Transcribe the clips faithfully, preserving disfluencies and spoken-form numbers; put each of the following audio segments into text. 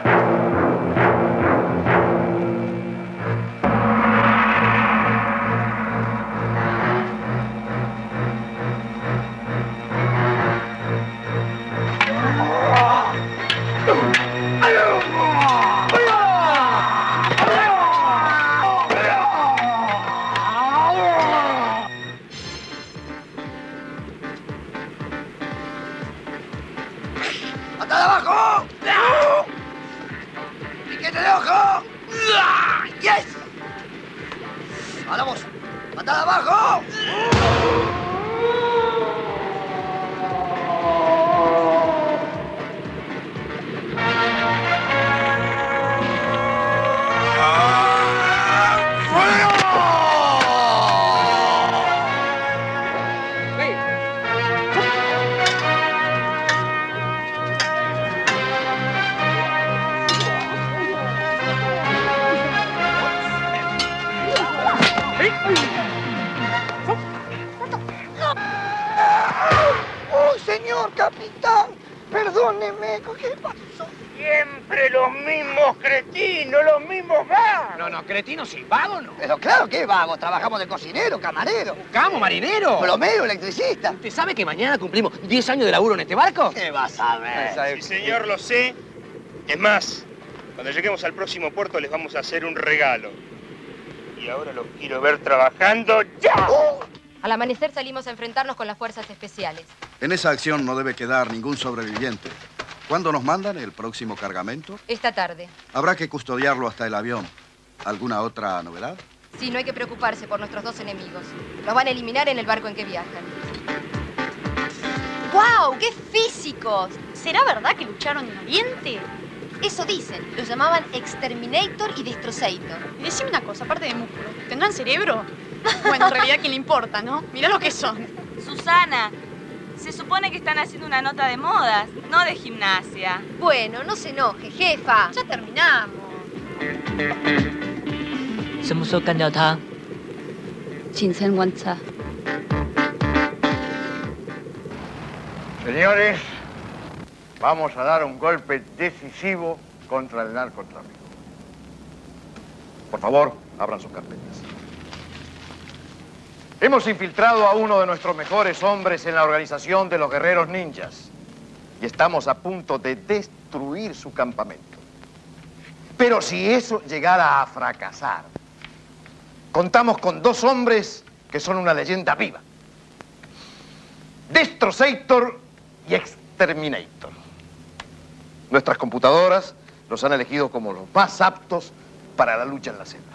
Trabajamos de cocinero, camarero. ¿Camo, marinero? Plomero, electricista. ¿Usted sabe que mañana cumplimos diez años de laburo en este barco? ¿Qué vas a ver? Sí, señor, lo sé. Es más, cuando lleguemos al próximo puerto les vamos a hacer un regalo. Y ahora los quiero ver trabajando ya. ¡Oh! Al amanecer salimos a enfrentarnos con las fuerzas especiales. En esa acción no debe quedar ningún sobreviviente. ¿Cuándo nos mandan el próximo cargamento? Esta tarde. Habrá que custodiarlo hasta el avión. ¿Alguna otra novedad? Sí, no hay que preocuparse por nuestros dos enemigos. Los van a eliminar en el barco en que viajan. ¡Guau! ¡Qué físicos! ¿Será verdad que lucharon en Oriente? Eso dicen. Los llamaban Exterminator y Destrozator. Y decime una cosa, aparte de músculo, ¿tendrán cerebro? Bueno, en realidad, ¿quién le importa, no? Mirá lo que son. Susana, se supone que están haciendo una nota de modas, no de gimnasia. Bueno, no se enoje, jefa. Ya terminamos. 什么时候干掉他？ 请先观察。 Señores, vamos a dar un golpe decisivo contra el narcotráfico. Por favor, abran sus carpetas. Hemos infiltrado a uno de nuestros mejores hombres en la organización de los guerreros ninjas y estamos a punto de destruir su campamento. Pero si eso llegara a fracasar, contamos con dos hombres que son una leyenda viva. Destrozator y Exterminator. Nuestras computadoras los han elegido como los más aptos para la lucha en la selva.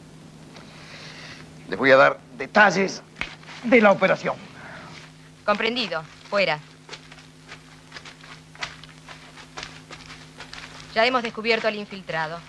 Les voy a dar detalles de la operación. Comprendido. Fuera. Ya hemos descubierto al infiltrado.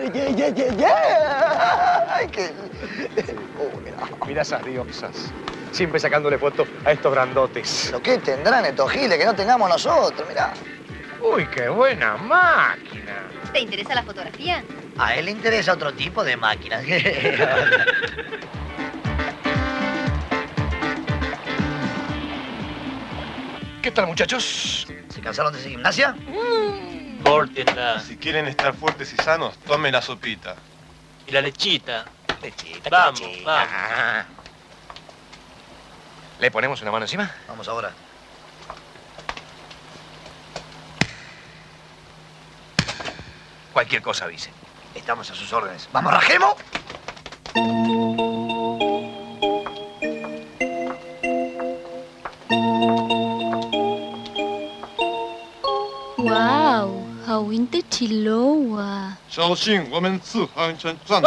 Mira esas dioxas. Siempre sacándole fotos a estos grandotes. ¿Lo que tendrán estos giles que no tengamos nosotros? Mirá. Uy, qué buena máquina. ¿Te interesa la fotografía? A él le interesa otro tipo de máquinas. ¿Qué tal, muchachos? ¿Se cansaron de esa gimnasia? Córtenla. Si quieren estar fuertes y sanos, tomen la sopita. Y la lechita. Lechita, Vamos, lechita. vamos. Ah. ¿Le ponemos una mano encima? Vamos ahora. Cualquier cosa avise. Estamos a sus órdenes. ¡Vamos, rajemos! Wow, hawinte chiloa. 小心，我们自航船站。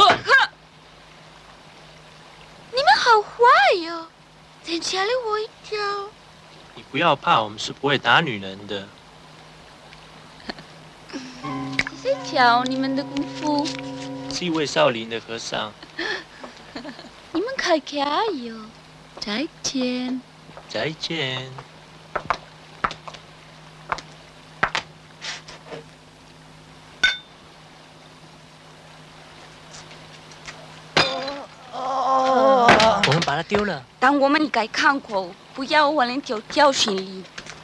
你们好坏哟、哦，真吓了我一跳。 你不要怕，我们是不会打女人的。 谁教你们的功夫？ 是一位少林的和尚。 你们开开哟，再见。 再见。我们把它丢了。 但我们应该看过，不要忘了丢教训里。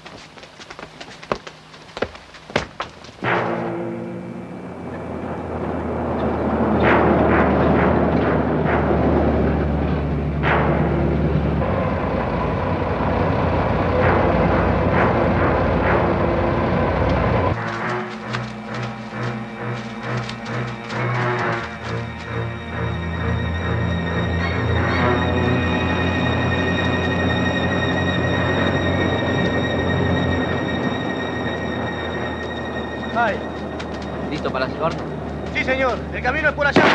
¿Listo para llevar? Sí, señor. El camino es por allá.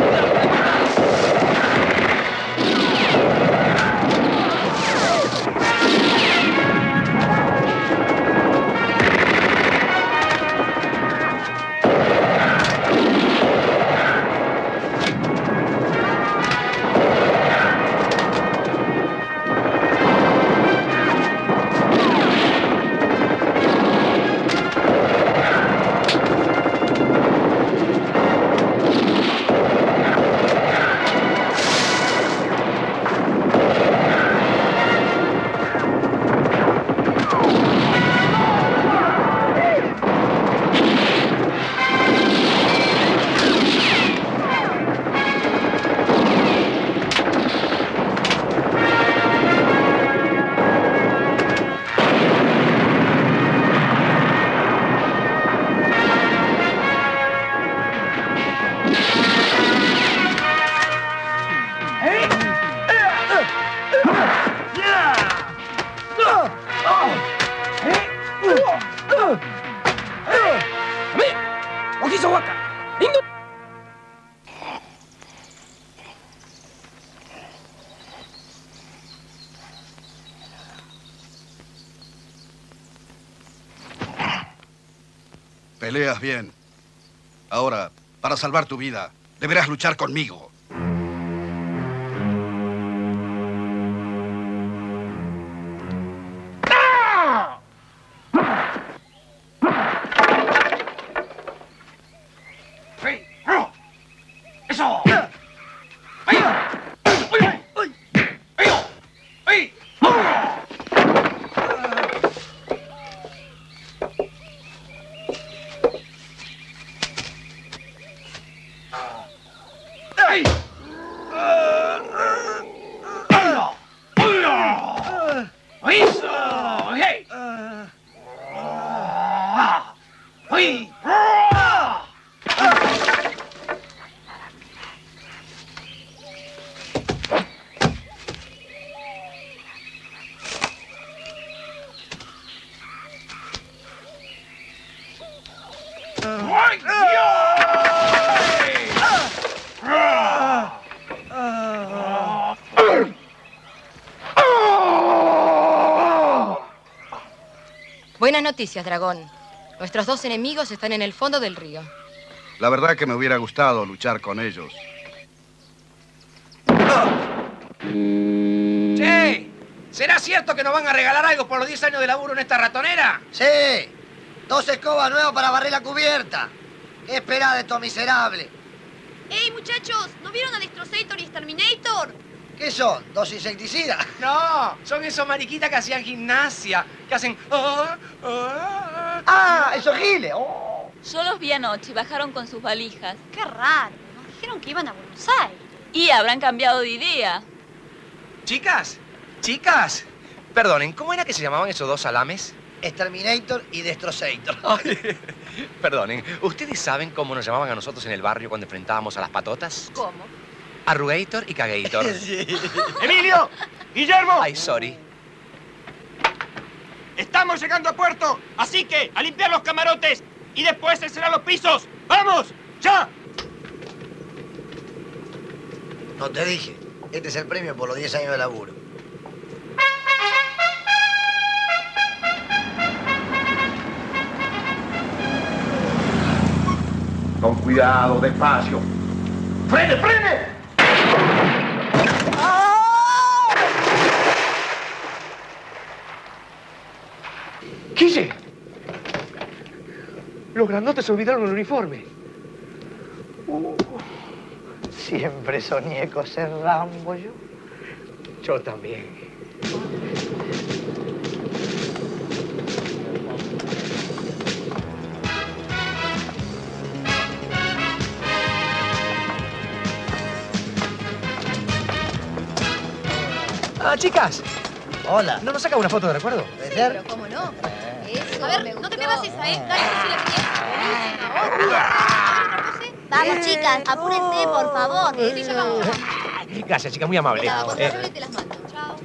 Peleas bien. Ahora, para salvar tu vida, deberás luchar conmigo. Buenas noticias, dragón. Nuestros dos enemigos están en el fondo del río. La verdad que me hubiera gustado luchar con ellos. ¡Che! ¿Será cierto que nos van a regalar algo por los diez años de laburo en esta ratonera? Sí. Dos escobas nuevas para barrer la cubierta. ¿Qué esperás de estos miserables? ¡Ey, muchachos! ¿No vieron a Destrozator y Exterminator? ¿Qué son? ¿Dos insecticidas? No, son esos mariquitas que hacían gimnasia, que hacen... ah, ah, ¡Ah! ¡Esos giles! Oh. Yo los vi anoche y bajaron con sus valijas. ¡Qué raro! Nos dijeron que iban a Buenos Aires. Y habrán cambiado de idea. Chicas, chicas, perdonen, ¿cómo era que se llamaban esos dos salames? Exterminator y Destrozator. Perdonen, ¿ustedes saben cómo nos llamaban a nosotros en el barrio cuando enfrentábamos a las patotas? ¿Cómo? Arrugator y Cagator. Sí. ¡Emilio! ¡Guillermo! Ay, sorry. Estamos llegando a puerto, así que a limpiar los camarotes y después a cerrar los pisos. ¡Vamos! ¡Ya! No te dije. Este es el premio por los diez años de laburo. Con cuidado, despacio. ¡Frene, frene! ¡Quille! Los grandotes se olvidaron el uniforme. Uh, siempre soñé con ser Rambo yo. Yo también. Ah, chicas, Hola. ¿no nos saca una foto de recuerdo? ¿Puede Sí, ser? pero cómo no. Eso A ver, me no te gustó. pierdas esa, ¿eh? Dale, Cecilia, bien. Buenísima, otra. Vamos, chicas, apúrense, por favor. Sí, sí, ya vamos. Gracias, chicas, muy amable. Nada, cuando Eh, yo te las mando. Chao.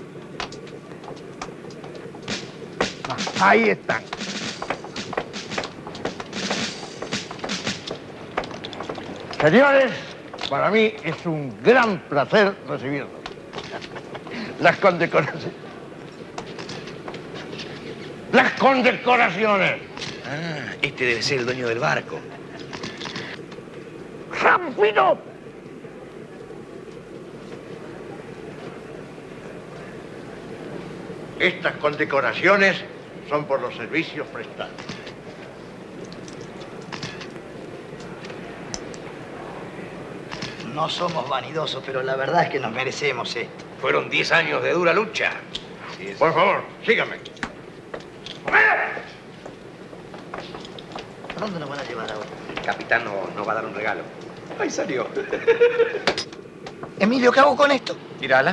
Ahí están. Señores, para mí es un gran placer recibirlos. Las condecoraciones. Las condecoraciones. Ah, este debe ser el dueño del barco. ¡Rápido! Estas condecoraciones son por los servicios prestados. No somos vanidosos, pero la verdad es que nos merecemos esto. Fueron diez años de dura lucha. Así es. Por favor, síganme. ¿A dónde nos van a llevar ahora? El capitán no- nos va a dar un regalo. Ahí salió. Emilio, ¿qué hago con esto? Tírala.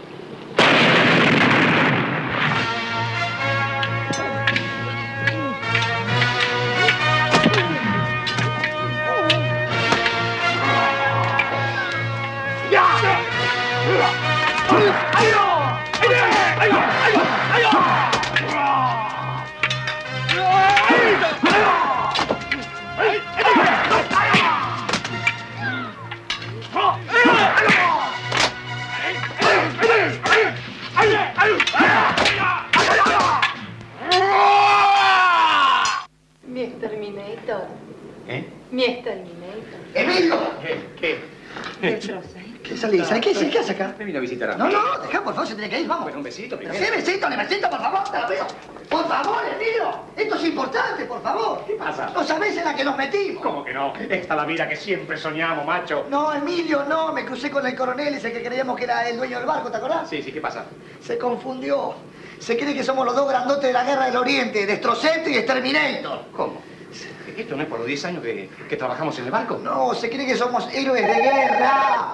Mi Exterminator. ¿Eh? Mi Exterminator. ¡Emilio! ¿Qué? ¿Qué? ¿Qué salís? ¿Qué haces? ¿Qué haces acá? Me vino a visitar a No, no, dejá, por favor, se tiene que ir, vamos. Bueno, un besito Pero primero. sí, besito, le besito, por favor, te lo pido. Por favor, Emilio, esto es importante, por favor. ¿Qué pasa? No sabés en la que nos metimos. ¿Cómo que no? Esta es la vida que siempre soñamos, macho. No, Emilio, no, me crucé con el coronel ese que creíamos que era el dueño del barco, ¿te acordás? Sí, sí, ¿qué pasa? Se confundió. Se cree que somos los dos grandotes de la Guerra del Oriente, Destrozator y Exterminator. ¿Cómo? ¿Esto no es por los diez años que, que trabajamos en el barco? No, se cree que somos héroes de guerra.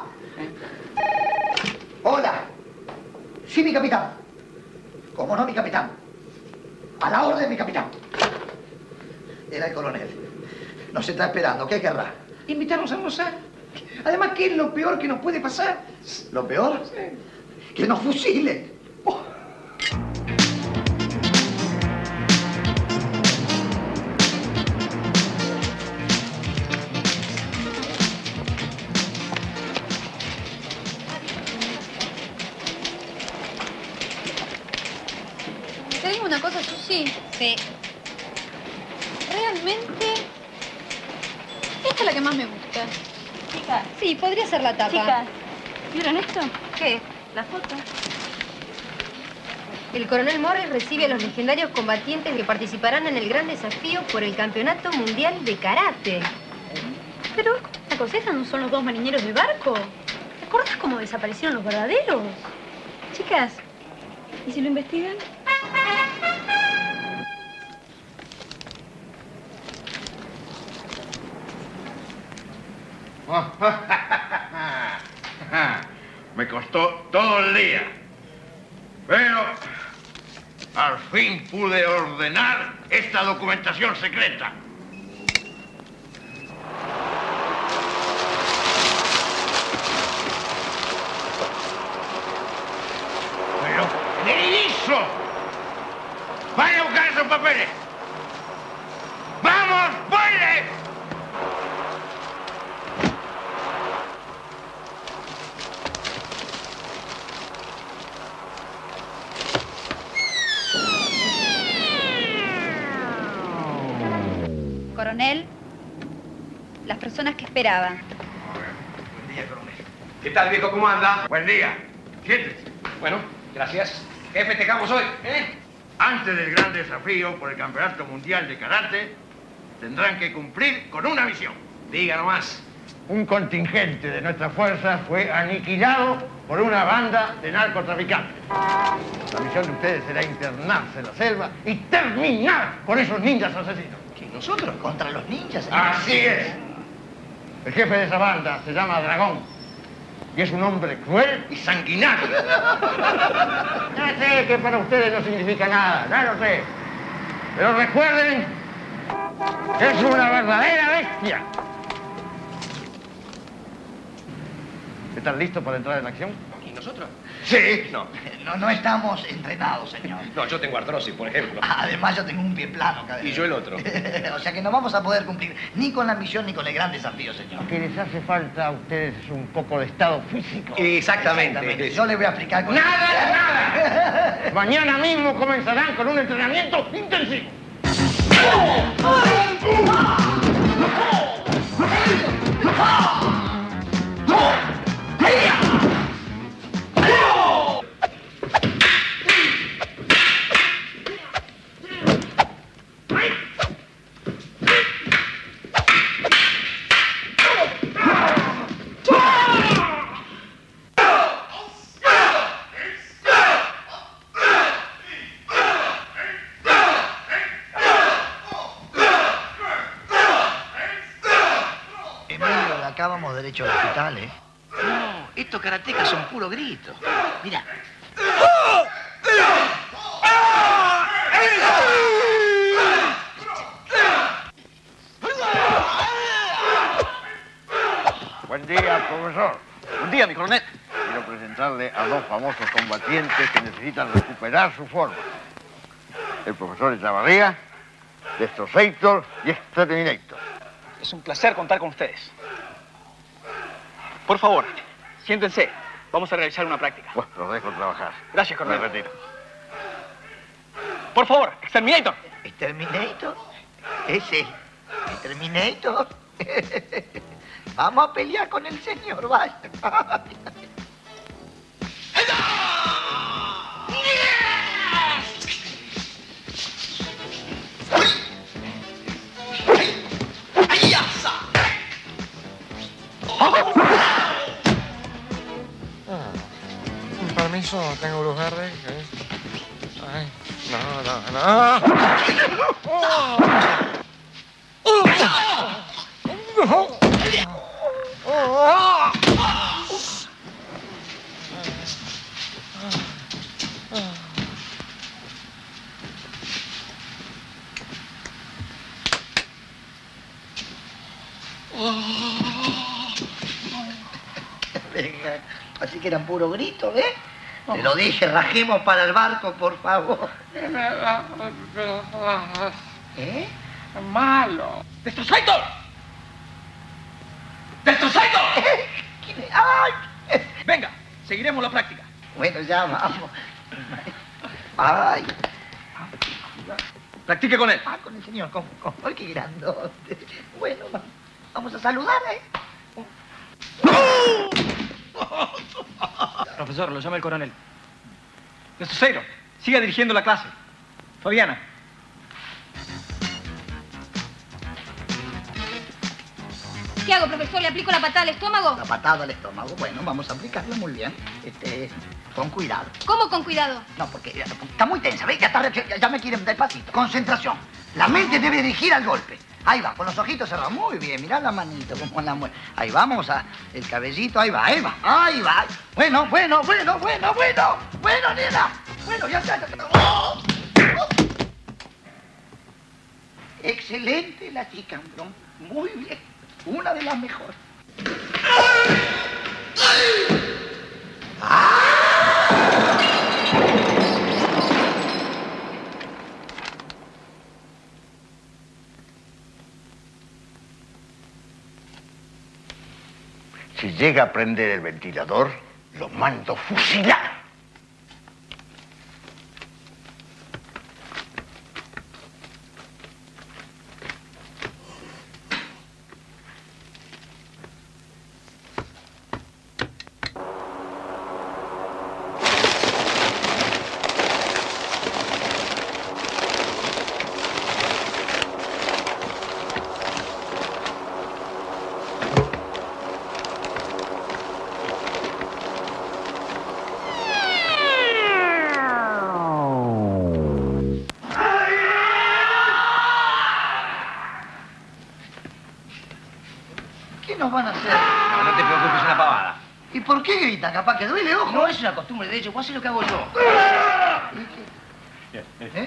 Hola. Sí, mi capitán. ¿Cómo no, mi capitán? A la orden, mi capitán. Era el coronel. Nos está esperando. ¿Qué querrá? Invitarnos a almorzar. Además, ¿qué es lo peor que nos puede pasar? ¿Lo peor? Que nos fusilen. Oh. Te digo una cosa, Susi. Sí. Realmente, esta es la que más me gusta. Chicas, Sí, podría ser la tapa. chicas, ¿vieron esto? ¿Qué? La foto. El coronel Morris recibe a los legendarios combatientes que participarán en el gran desafío por el Campeonato Mundial de Karate. Pero, ¿esta coseta no son los dos marineros del barco? ¿Te acuerdas cómo desaparecieron los verdaderos? Chicas, ¿y si lo investigan? Me costó todo el día. Pero al fin pude ordenar esta documentación secreta. Pero, ¿qué hizo? ¡Vaya a buscar esos papeles! ¡Vamos, baile! Coronel, las personas que esperaban. Buen día, coronel. ¿Qué tal, viejo? ¿Cómo anda? Buen día. Siéntese. Bueno, gracias. ¿Qué festejamos hoy? ¿Eh? Antes del gran desafío por el Campeonato Mundial de Karate, tendrán que cumplir con una misión. Diga nomás. Un contingente de nuestras fuerzas fue aniquilado por una banda de narcotraficantes. La misión de ustedes será internarse en la selva y terminar con esos ninjas asesinos. ¿Nosotros? ¿Contra los ninjas? Señor? Así es. El jefe de esa banda se llama Dragón y es un hombre cruel y sanguinario. Ya sé que para ustedes no significa nada, ya lo sé. Pero recuerden que es una verdadera bestia. ¿Están listos para entrar en acción? ¿Y nosotros? Sí. No. No, no estamos entrenados, señor. No, yo tengo artrosis, por ejemplo. Además, yo tengo un pie plano, cadena. Y yo el otro. O sea que no vamos a poder cumplir ni con la misión ni con el gran desafío, señor. Lo que les hace falta a ustedes es un poco de estado físico. Exactamente. Exactamente. Yo le voy a explicar con... ¡Nada, nada! Mañana mismo comenzarán con un entrenamiento intensivo. Acá vamos derecho al hospital, ¿eh? No, estos karatecas son puro grito. Mira. Buen día, profesor. Buen día, mi coronel. Quiero presentarle a dos famosos combatientes que necesitan recuperar su forma. El profesor Echavarría, Destrozator y Exterminator. Es un placer contar con ustedes. Por favor, siéntense. Vamos a realizar una práctica. Pues los dejo trabajar. Gracias, coronel. Me retiro. Por favor, Exterminator. ¿Exterminator? Ese. ¿Exterminator? Vamos a pelear con el señor, vaya. Permiso, tengo luz verde. Ay, no, no, no. Oh. Oh. Venga, así que eran puro grito, ¿eh? Te lo dije, rajemos para el barco, por favor. ¿Eh? Malo. ¡Destrozator! ¡Destrozator! ¡Ay! Venga, seguiremos la práctica. Bueno, ya vamos. ¡Ay! Practique con él. Ah, con el señor, con, con ¡ay, qué grandote! Bueno, vamos a saludar, ¿eh? Profesor, lo llama el coronel. Destrozator, Siga dirigiendo la clase. Fabiana. ¿Qué hago, profesor? ¿Le aplico la patada al estómago? La patada al estómago. Bueno, vamos a aplicarla muy bien. Este, con cuidado. ¿Cómo con cuidado? No, porque está muy tensa, ¿ves? Ya, está, ya, ya me quieren despacito. Concentración. La mente debe dirigir al golpe. Ahí va, con los ojitos cerrados. Muy bien, mirá la manito, como la mueve. Ahí vamos a... El cabellito, ahí va, ahí va, ahí va. Bueno, bueno, bueno, bueno, bueno. Bueno, nena. Bueno, ya está. ¡Oh! ¡Oh! Excelente la chica, Ambrón. Muy bien. Una de las mejores. Si llega a prender el ventilador, lo mando fusilar. ¿Qué nos van a hacer? No, no te preocupes, es una pavada. ¿Y por qué gritan? Capaz que duele, ojo. No es una costumbre de ellos, vos haces lo que hago yo. ¿Eh?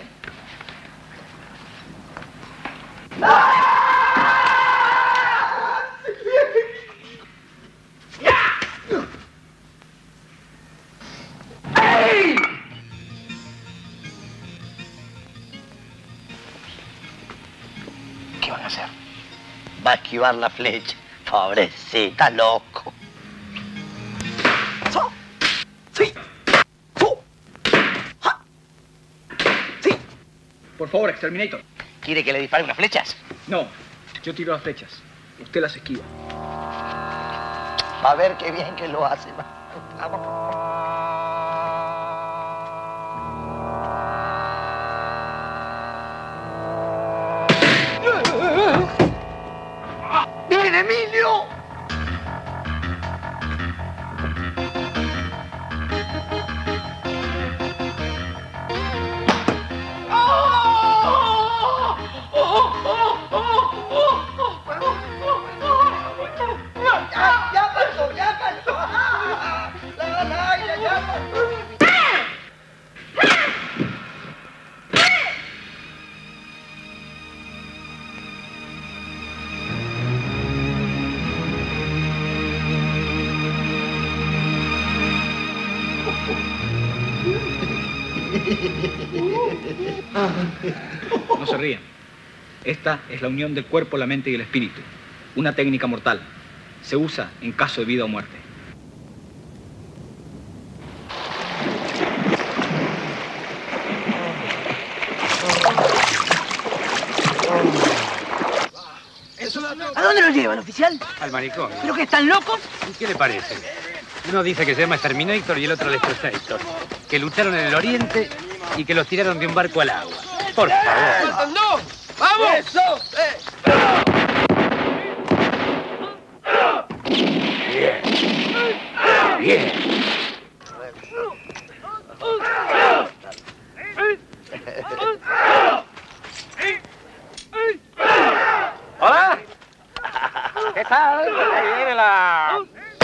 ¿Qué van a hacer? Va a esquivar la flecha. Pobrecita, loco. So, sí. Fu. Ja. Sí. Por favor, Exterminator. ¿Quiere que le dispare unas flechas? No, yo tiro las flechas. Usted las esquiva. Va a ver qué bien que lo hace. Vamos. ¡Bien, Emilio! Ya, ya pasó, ya pasó. La, la, ya, ya pasó. No se rían. Esta es la unión del cuerpo, la mente y el espíritu. Una técnica mortal. Se usa en caso de vida o muerte. ¿A dónde lo llevan, oficial? Al manicomio. ¿Pero que están locos? ¿Y qué le parece? Uno dice que se llama Exterminator y el otro Electrosator. Que lucharon en el Oriente y que los tiraron de un barco al agua. Por favor. ¡No! ¡Vamos! ¡Eso! Bien. Bien. ¡Hola! ¿Qué tal? Ahí viene la...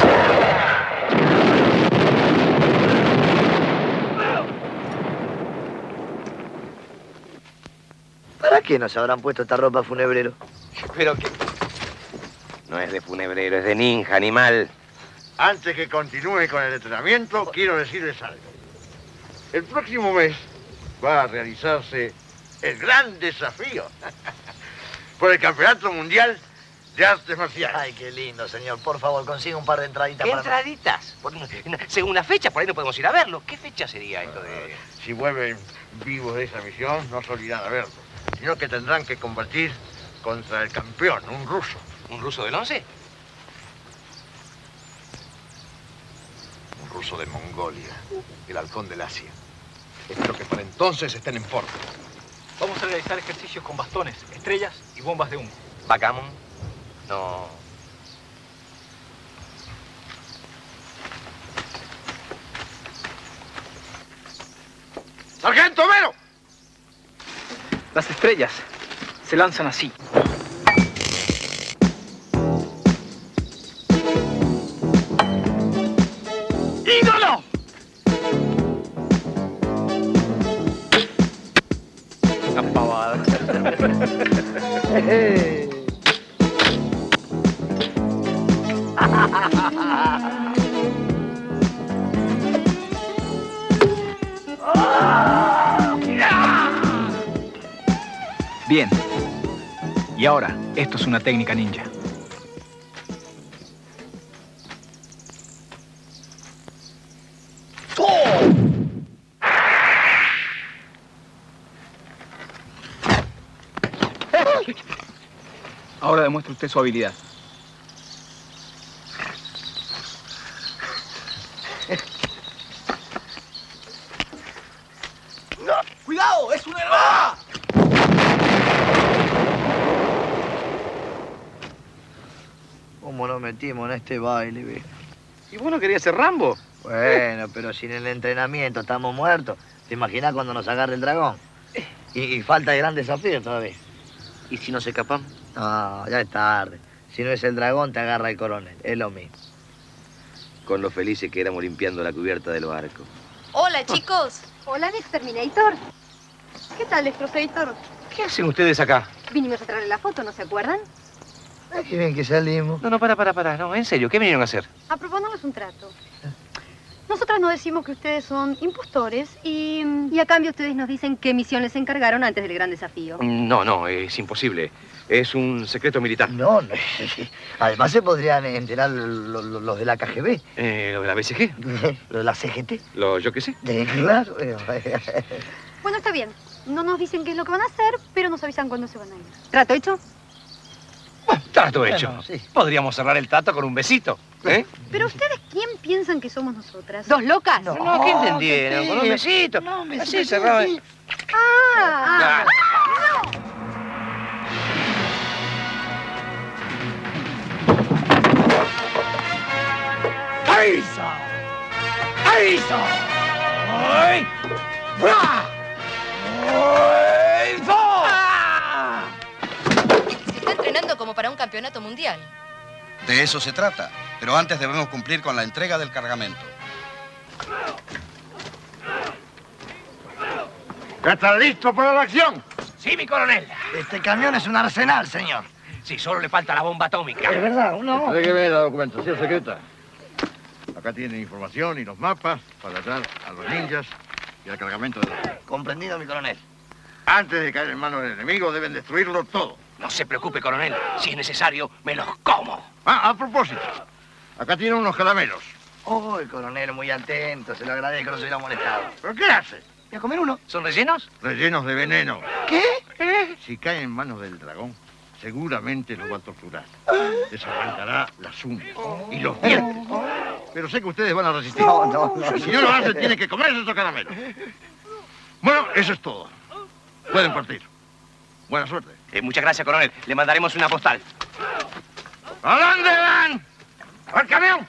¿Para qué nos habrán puesto esta ropa, funebrero? Pero que... No es de funebrero, es de ninja, animal. Antes que continúe con el entrenamiento, quiero decirles algo. El próximo mes va a realizarse el gran desafío por el Campeonato Mundial de Artes Marciales. Ay, qué lindo, señor. Por favor, consiga un par de entraditas ¿Qué para... entraditas? Porque, según la fecha, por ahí no podemos ir a verlo. ¿Qué fecha sería esto de...? Si vuelven vivos de esa misión, no se olvidarán a verlo, sino que tendrán que combatir contra el campeón, un ruso. ¿Un ruso del once? Un ruso de Mongolia, el halcón del Asia. Espero que para entonces estén en forma. Vamos a realizar ejercicios con bastones, estrellas y bombas de humo. ¿Backgammon? No. ¡Sargento Vero! Las estrellas se lanzan así. ¡Ídolo! Una pavada. Bien. Y ahora, esto es una técnica ninja. Ahora demuestre usted su habilidad. ¡No! ¡Cuidado! ¡Es un error! ¿Cómo nos metimos en este baile, viejo? ¿Y vos no querías ser Rambo? Bueno, pero sin el entrenamiento estamos muertos. ¿Te imaginas cuando nos agarre el dragón? Y, y falta de gran desafío todavía. ¿Y si nos escapamos? No, ya es tarde. Si no es el dragón, te agarra el coronel. Es lo mismo. Con lo felices que éramos limpiando la cubierta del barco. Hola, chicos. Hola, mi Exterminator. ¿Qué tal, Extrosator? ¿Qué hacen ustedes acá? Vinimos a traerle la foto, ¿no se acuerdan? Ay, qué bien que salimos. No, no, para, para, para. No, en serio, ¿qué vinieron a hacer? A proponerles un trato. Nosotras nos decimos que ustedes son impostores y... Y a cambio ustedes nos dicen qué misión les encargaron antes del gran desafío. No, no, es imposible. Es un secreto militar. No, no. Además se podrían enterar los, los, los de la K G B. Eh, ¿Lo de la B C G? Lo de la C G T. Lo, yo qué sé. De, claro. Bueno, está bien. No nos dicen qué es lo que van a hacer, pero nos avisan cuándo se van a ir. ¿Trato hecho? Bueno, trato hecho. Bueno, sí. Podríamos cerrar el trato con un besito. ¿Eh? Pero ustedes, ¿quién piensan que somos nosotras? ¿Dos locas? No, no, ¿qué entendieron? Con un besito. No, un besito. Así cerrado. Sí. ¡Ah! Ah. ¡Aiza! ¡Aiza! ¡Ay! ¡Bra! ¡Ay! ¡Ah! Se está entrenando como para un campeonato mundial. De eso se trata. Pero antes debemos cumplir con la entrega del cargamento. ¿Ya estás listo para la acción? Sí, mi coronel. Este camión es un arsenal, señor. Sí, solo le falta la bomba atómica. Es verdad, no. Entrégueme la documentación secreta. Acá tienen información y los mapas para atar a los ninjas y al cargamento de la... Comprendido, mi coronel. Antes de caer en manos del enemigo, deben destruirlo todo. No se preocupe, coronel. Si es necesario, me los como. Ah, a propósito. Acá tienen unos caramelos. Oh, el coronel muy atento. Se lo agradezco, no se hubiera molestado. ¿Pero qué hace? Voy a comer uno. ¿Son rellenos? Rellenos de veneno. ¿Qué? Si cae en manos del dragón, seguramente los va a torturar. Les arrancará las uñas y los dientes. Pero sé que ustedes van a resistir. No, no, no. Y si no lo hacen, tienen que comerse esos caramelos. Bueno, eso es todo. Pueden partir. Buena suerte. Eh, muchas gracias, coronel. Le mandaremos una postal. ¿A dónde van? ¡Al camión!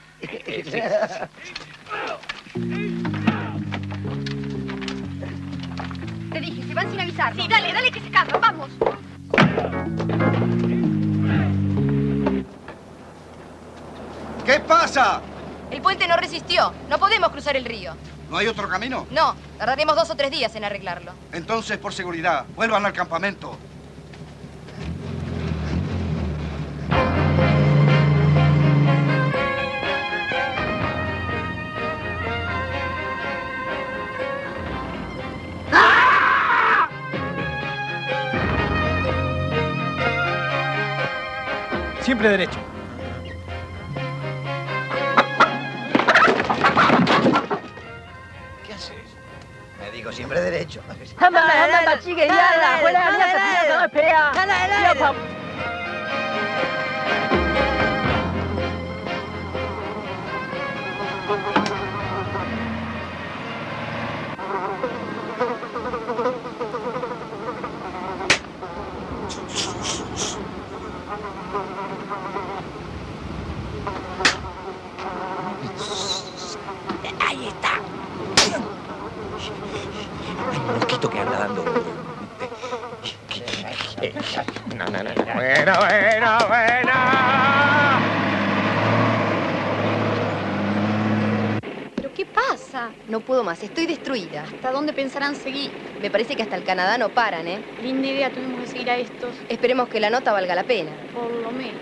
Te dije, se van sin avisar. Sí, dale, dale que se escapan, vamos. ¿Qué pasa? El puente no resistió. No podemos cruzar el río. ¿No hay otro camino? No, tardaremos dos o tres días en arreglarlo. Entonces, por seguridad, vuelvan al campamento. Siempre derecho. ¿Qué haces? Me digo siempre derecho. Ahí está. Hay un mosquito que anda dando. No, no, no. Bueno, bueno, bueno. ¿Pero qué pasa? No puedo más, estoy destruida. ¿Hasta dónde pensarán seguir? Me parece que hasta el Canadá no paran, ¿eh? Linda idea, tuvimos que seguir a estos. Esperemos que la nota valga la pena. Por lo menos.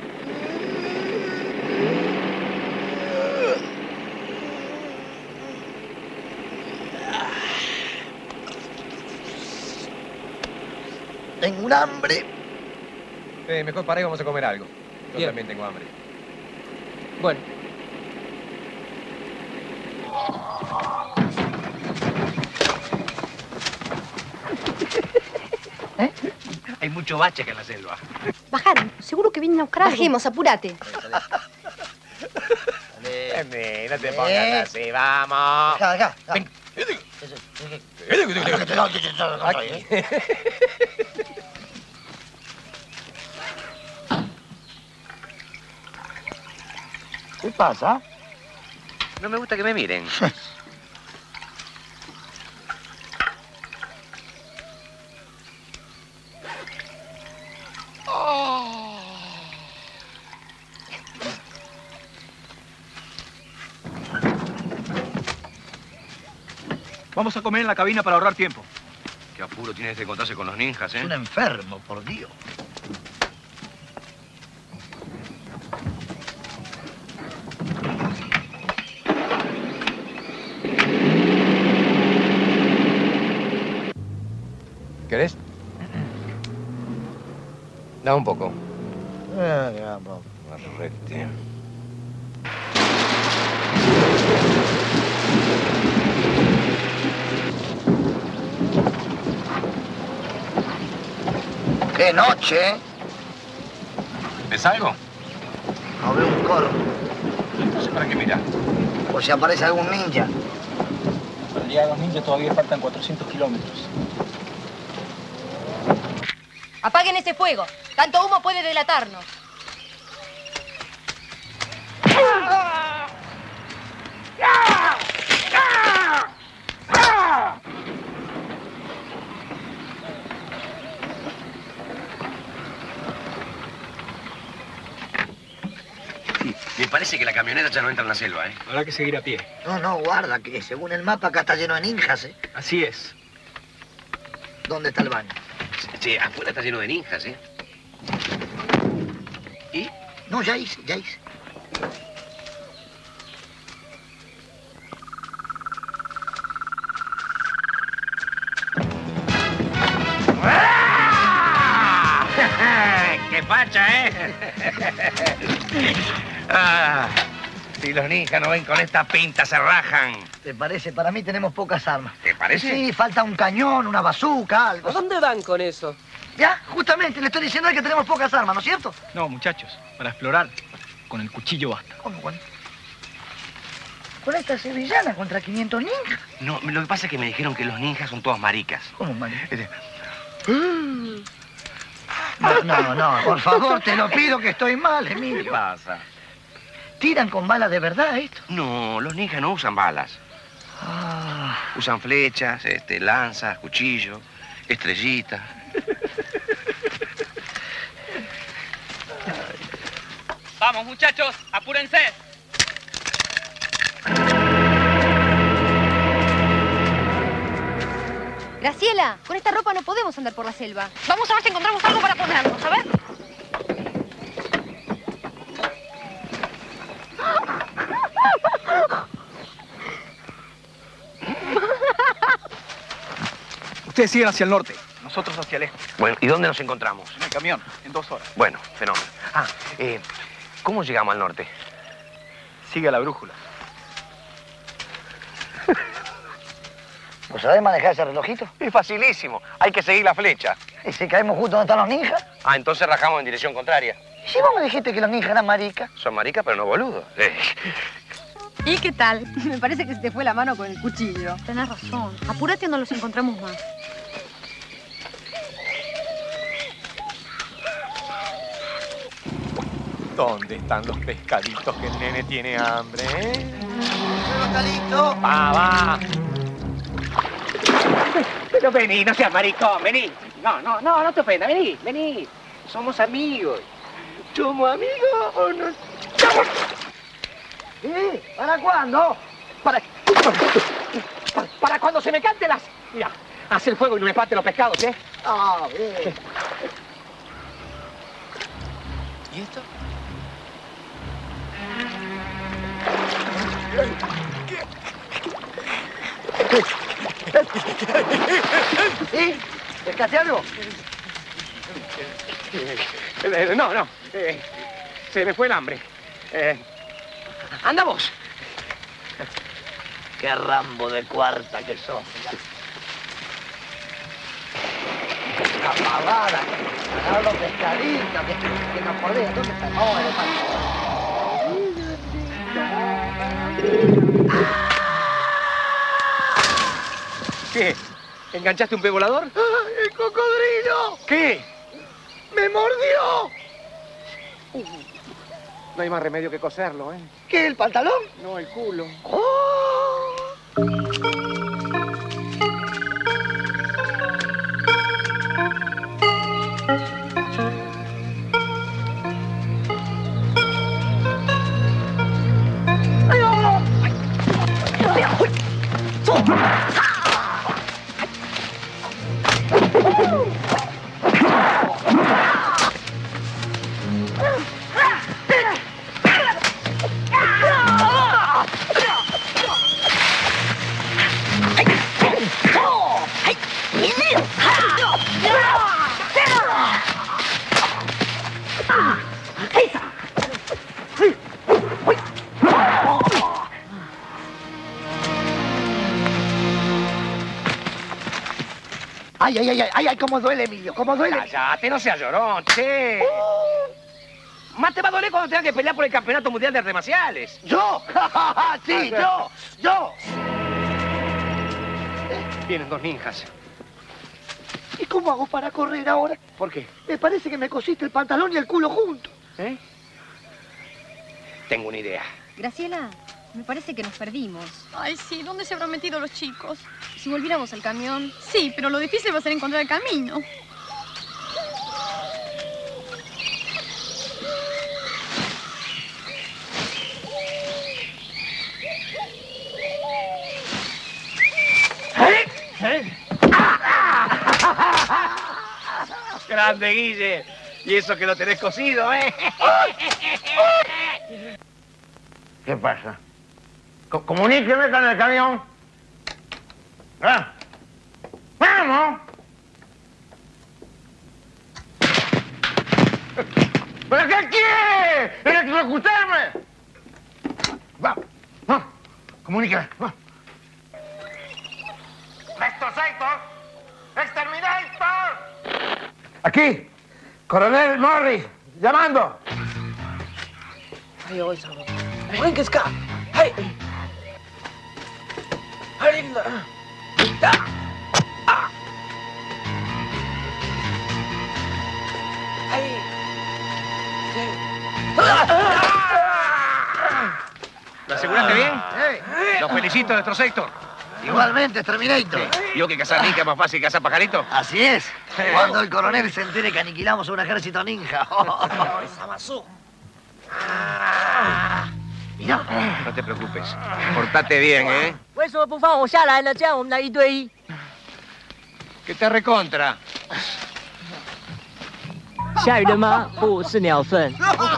Tengo un hambre. Eh, mejor para ahí vamos a comer algo. Yo Bien. también tengo hambre. Bueno. ¿Eh? Hay mucho bache acá en la selva. Bajaron. Seguro que vienen a buscar algo. Bajemos, apúrate. Vení, no te pongas así, vamos. Acá, acá. Ven. Aquí. ¿Qué pasa? No me gusta que me miren. Vamos a comer en la cabina para ahorrar tiempo. Qué apuro tienes de encontrarse con los ninjas, ¿eh? Es un enfermo, por Dios. ¿Querés? Da un poco. Eh, vamos. Arrete. ¡Qué noche! ¿Ves algo? No veo un corvo. Entonces, ¿para qué mirar? Por si aparece algún ninja. Para llegar a los ninjas todavía faltan cuatrocientos kilómetros. Apaguen ese fuego. Tanto humo puede delatarnos. Me parece que la camioneta ya no entra en la selva, ¿eh? Habrá que seguir a pie. No, no, guarda, que según el mapa acá está lleno de ninjas, ¿eh? Así es. ¿Dónde está el baño? Che, afuera está lleno de ninjas, ¿eh? ¿Y? No, ya hice, ya hice. ¡Qué facha, eh! Ah, si los ninjas no ven con esta pinta, se rajan. ¿Te parece? Para mí tenemos pocas armas. ¿Te parece? Sí, falta un cañón, una bazooka, algo. ¿A dónde van con eso? Ya, justamente, le estoy diciendo que tenemos pocas armas, ¿no es cierto? No, muchachos, para explorar, con el cuchillo basta. ¿Cómo, con? Con esta sevillana contra quinientos ninjas. No, lo que pasa es que me dijeron que los ninjas son todos maricas. ¿Cómo, maricas? Este... No, no, no, por favor, te lo pido que estoy mal, Emilio. ¿Qué pasa? ¿Tiran con balas de verdad esto? No, los ninjas no usan balas. Ah. Usan flechas, este, lanzas, cuchillos, estrellitas. Vamos, muchachos, apúrense. Graciela, con esta ropa no podemos andar por la selva. Vamos a ver si encontramos algo para ponernos, a ver. Ustedes siguen hacia el norte, nosotros hacia el este. Bueno, ¿y dónde nos encontramos? En el camión, en dos horas. Bueno, fenómeno. Ah, eh, ¿cómo llegamos al norte? Sigue a la brújula. ¿Vos sabés manejar ese relojito? Es facilísimo. Hay que seguir la flecha. ¿Y si caemos justo donde están los ninjas? Ah, entonces rajamos en dirección contraria. ¿Y si vos me dijiste que los ninjas eran maricas? Son maricas, pero no boludos. Eh. ¿Y qué tal? Me parece que se te fue la mano con el cuchillo. Tenés razón. Apúrate o no los encontramos más. ¿Dónde están los pescaditos que el nene tiene hambre, eh? ¿Está listo? Va, va. Pero vení, no seas maricón, vení. No, no, no, no te ofendas, vení, vení. Somos amigos. ¿Somos amigos o no? ¿Eh? ¿Para cuándo? Para... para... Para cuando se me cante las... Mira, haz el fuego y no me pate los pescados, ¿eh? Ah, bien. ¿Y esto? ¿Sí? ¿Pescaste algo? Eh, no, no. Eh, se me fue el hambre. Eh, anda vos. Qué rambo de cuarta que sos. La pavada, ganar los pescaditos, que, que nos podés. ¿Dónde está? Vamos a ver, ¿Qué? ¿Enganchaste un pez volador? ¡El cocodrilo! ¿Qué? ¡Me mordió! No hay más remedio que coserlo, ¿eh? ¿Qué, el pantalón? No, el culo. ¡Oh! Ay, ay, ay, ay, ay, cómo duele, Emilio, cómo duele. Cállate, no seas llorón, che. Uh. Más te va a doler cuando tengas que pelear por el Campeonato Mundial de Artes Marciales. ¿Yo? Sí, yo, yo. Vienen dos ninjas. ¿Y cómo hago para correr ahora? ¿Por qué? Me parece que me cosiste el pantalón y el culo juntos. ¿Eh? Tengo una idea. Graciela, me parece que nos perdimos. Ay, sí, ¿dónde se habrán metido los chicos? Si volviéramos al camión... Sí, pero lo difícil va a ser encontrar el camino. ¿Eh? ¿Eh? Grande, Guille. Y eso que lo tenés cosido, ¿eh? ¿Qué pasa? Co- Comuníqueme con el camión. ¿Ah? ¡Vamos! ¿Pero qué quiere? ¡Electrocutarme! Va, va, comuníqueme, va. ¡Exterminator! ¡Exterminator! Aquí, Coronel Morris, llamando. Ay, hoy salvo. Ay, ¿qué es acá? Ay. Ay, ¿Lo aseguraste bien? Hey. Los felicito, nuestro sector. Igualmente, Terminator. ¿Yo que cazar ninja es más fácil que cazar pajarito? Así es. Cuando el coronel se entere que aniquilamos a un ejército ninja. Mirá. No te preocupes. Portate bien, ¿eh? 为什么不放我下来呢？这样我们来一对一。 Que te recontra. 下雨了吗？不是鸟粪。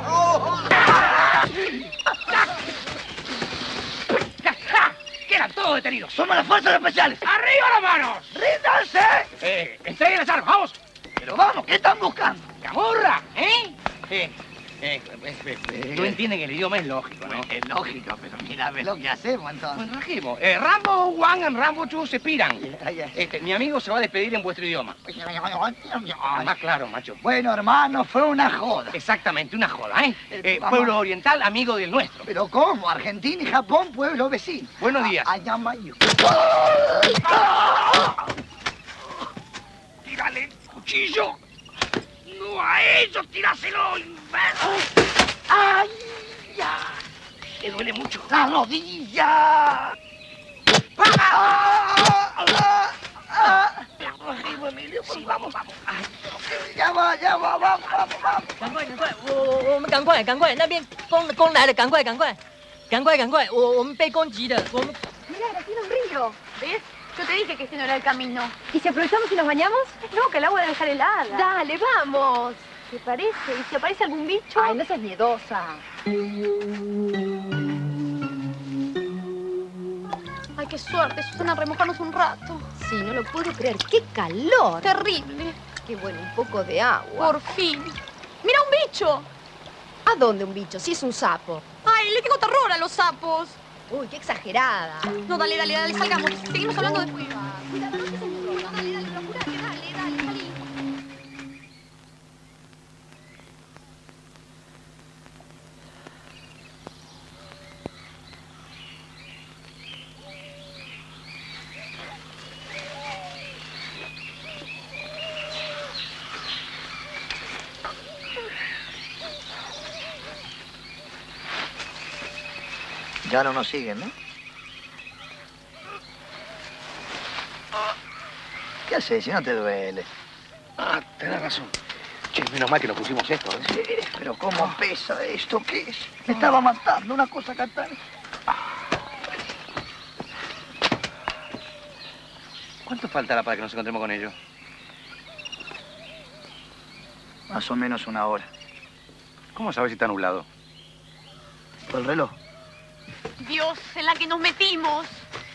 Quedan todos detenidos. Somos las fuerzas especiales. ¡Arriba las manos! ¡Ríndanse! Eh, entreguen las armas, vamos. Pero vamos, ¿qué están buscando? ¡Camorra! ¿Eh? Eh, Eh, eh, eh, eh, no entienden el idioma, es lógico, ¿no? Es lógico, pero mira, ve lo que hacemos entonces. Bueno, Rajimo, eh, Rambo One y Rambo Two se piran. Este, mi amigo se va a despedir en vuestro idioma. Ah, más claro, macho. Bueno, hermano, fue una joda. Exactamente, una joda, ¿eh? eh pueblo oriental, amigo del nuestro. ¿Pero cómo? Argentina y Japón, pueblo vecino. Buenos días. Allá mayo. ¡Tírale el cuchillo! ¡No a ellos! ¡Tíraselo! ¡Ay, ya! ¿Te duele mucho? ¡La rodilla! ¡Ah! Emilio, sí, vamos, vamos. Ya va, ya va, vamos, vamos, vamos. 赶快，赶快，我我们赶快，赶快，那边攻攻来了，赶快，赶快，赶快，赶快，我我们被攻击了，我们。 Mirá, aquí tiene un río. ¿Ves? Yo te dije que este no era el camino. ¿Y si aprovechamos y nos bañamos? No, que el agua debe estar helada. Dale, vamos. ¿Te parece? ¿Y si aparece algún bicho? Ay, no seas miedosa. Ay, qué suerte, Susana, remojarnos un rato. Sí, no lo puedo creer. ¡Qué calor! Terrible. Qué bueno, un poco de agua. Por fin. ¡Mira un bicho! ¿A dónde un bicho? Si es un sapo. Ay, le tengo terror a los sapos. Uy, qué exagerada. No, dale, dale, dale, salgamos. Seguimos hablando después. Cuidado, no seas mudo. No, dale, dale, procurate, dale, dale, salí. Ya no nos siguen, ¿no? ¿Qué haces si no te duele? Ah, tenés razón. Che, menos mal que nos pusimos esto, ¿eh? Sí, pero ¿cómo pesa esto? ¿Qué es? Me estaba matando una cosa catar. ¿Cuánto faltará para que nos encontremos con ellos? Más o menos una hora. ¿Cómo sabes si está nublado? ¿Por el reloj? Dios, en la que nos metimos.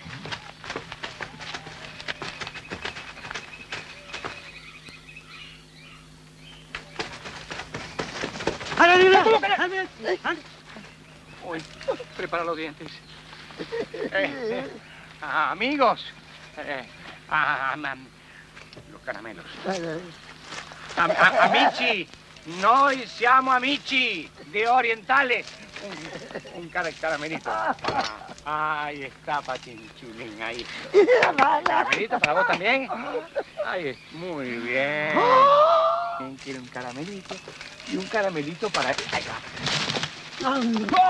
Uy, prepara los dientes. Eh, eh, ah, amigos. Eh, ah, ah, los caramelos. Am- a- amici, noi siamo amici de orientales. Un, un cara- caramelito. Ah, ahí está, Pachinchulín, ahí. ¿Caramelito para vos también? Ahí, muy bien. ¿Quién quiere un caramelito? Y un caramelito para... Ahí va.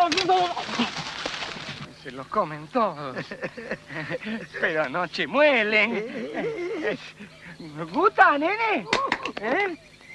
Se los comen todos. Pero no chimuelen. ¿Nos gusta, nene? ¿Eh?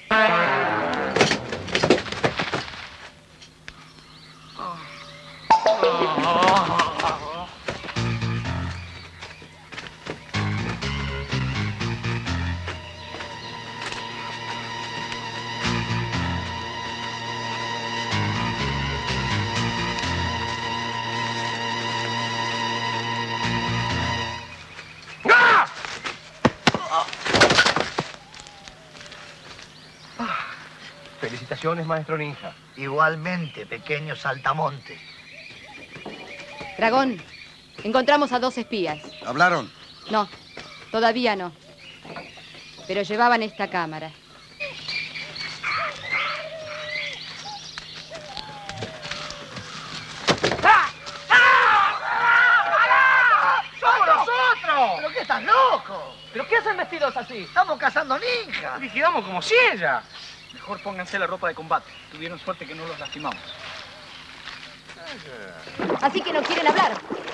Felicitaciones, maestro ninja. Igualmente, pequeño saltamonte. Dragón, encontramos a dos espías. ¿Hablaron? No, todavía no. Pero llevaban esta cámara. ¡Somos nosotros! ¿Pero qué estás loco? ¿Pero qué hacen vestidos así? Estamos cazando ninjas. Vigilamos como ciega. Mejor pónganse la ropa de combate. Tuvieron suerte que no los lastimamos. Así que no quieren hablar.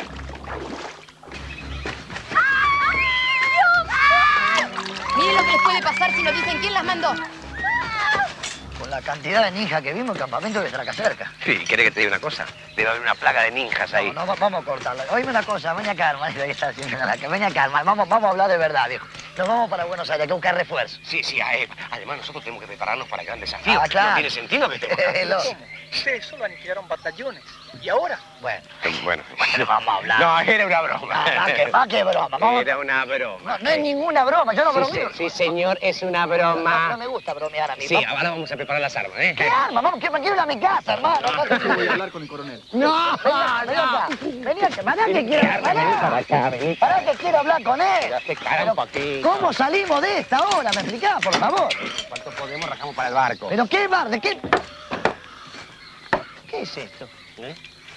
Miren lo que les puede pasar si nos dicen quién las mandó. Con la cantidad de ninjas que vimos, el campamento debe estar acá cerca. Sí, ¿querés que te diga una cosa? Debe haber una plaga de ninjas ahí. No, no, vamos a cortarla. Oíme una cosa, ven acá, hermano. Ven acá, hermano. Vamos, vamos a hablar de verdad, viejo. Nos vamos para Buenos Aires, hay que buscar refuerzo. Sí, sí, eh, además nosotros tenemos que prepararnos para el gran desafío. Ah, claro. No tiene sentido que estemos acá. Lo- Ustedes solo aniquilaron batallones. ¿Y ahora? Bueno. Bueno, Bueno, vamos a hablar. No, era una broma. Ah, ¿qué, va, qué broma? Vamos. Era una broma. No, no es ninguna broma, yo no Sí, bromeo. sí, sí, señor, es una No, broma. no me gusta bromear a mí. Sí, Vamos- ahora vamos a preparar las armas, ¿eh? ¿Qué arma? Vamos, que me quiero ir a mi casa, hermano. Yo voy a hablar con el coronel. No, vení acá. Vení acá, pará que quiero. Vení para Pará, acá, vení. pará que quiero hablar con él. Te cara un poquito. ¿Cómo salimos de esta hora? ¿Me explicás, por favor? ¿Cuánto podemos? Rajamos para el barco. ¿Pero qué bar? ¿De qué? ¿Qué es esto? ¿Eh?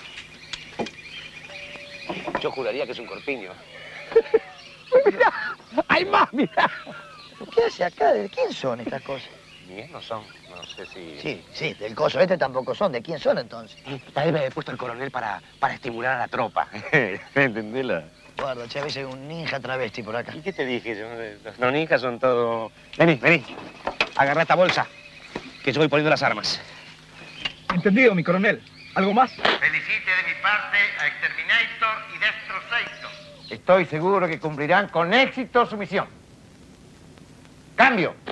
Yo juraría que es un corpiño. Mirá, hay más, mirá. ¿Qué hace acá? ¿De quién son estas cosas? Mías no son, no sé si... Sí, sí, del coso este tampoco son. ¿De quién son entonces? Tal vez me he puesto el coronel para, para estimular a la tropa. ¿Entendela? Guarda, che, a veces hay un ninja travesti por acá. ¿Y qué te dije yo? Los nonicas son todo... Vení, vení. Agarra esta bolsa, que yo voy poniendo las armas. Entendido, mi coronel. ¿Algo más? Felicite de mi parte a Exterminator y Destrozator. Estoy seguro que cumplirán con éxito su misión. Cambio.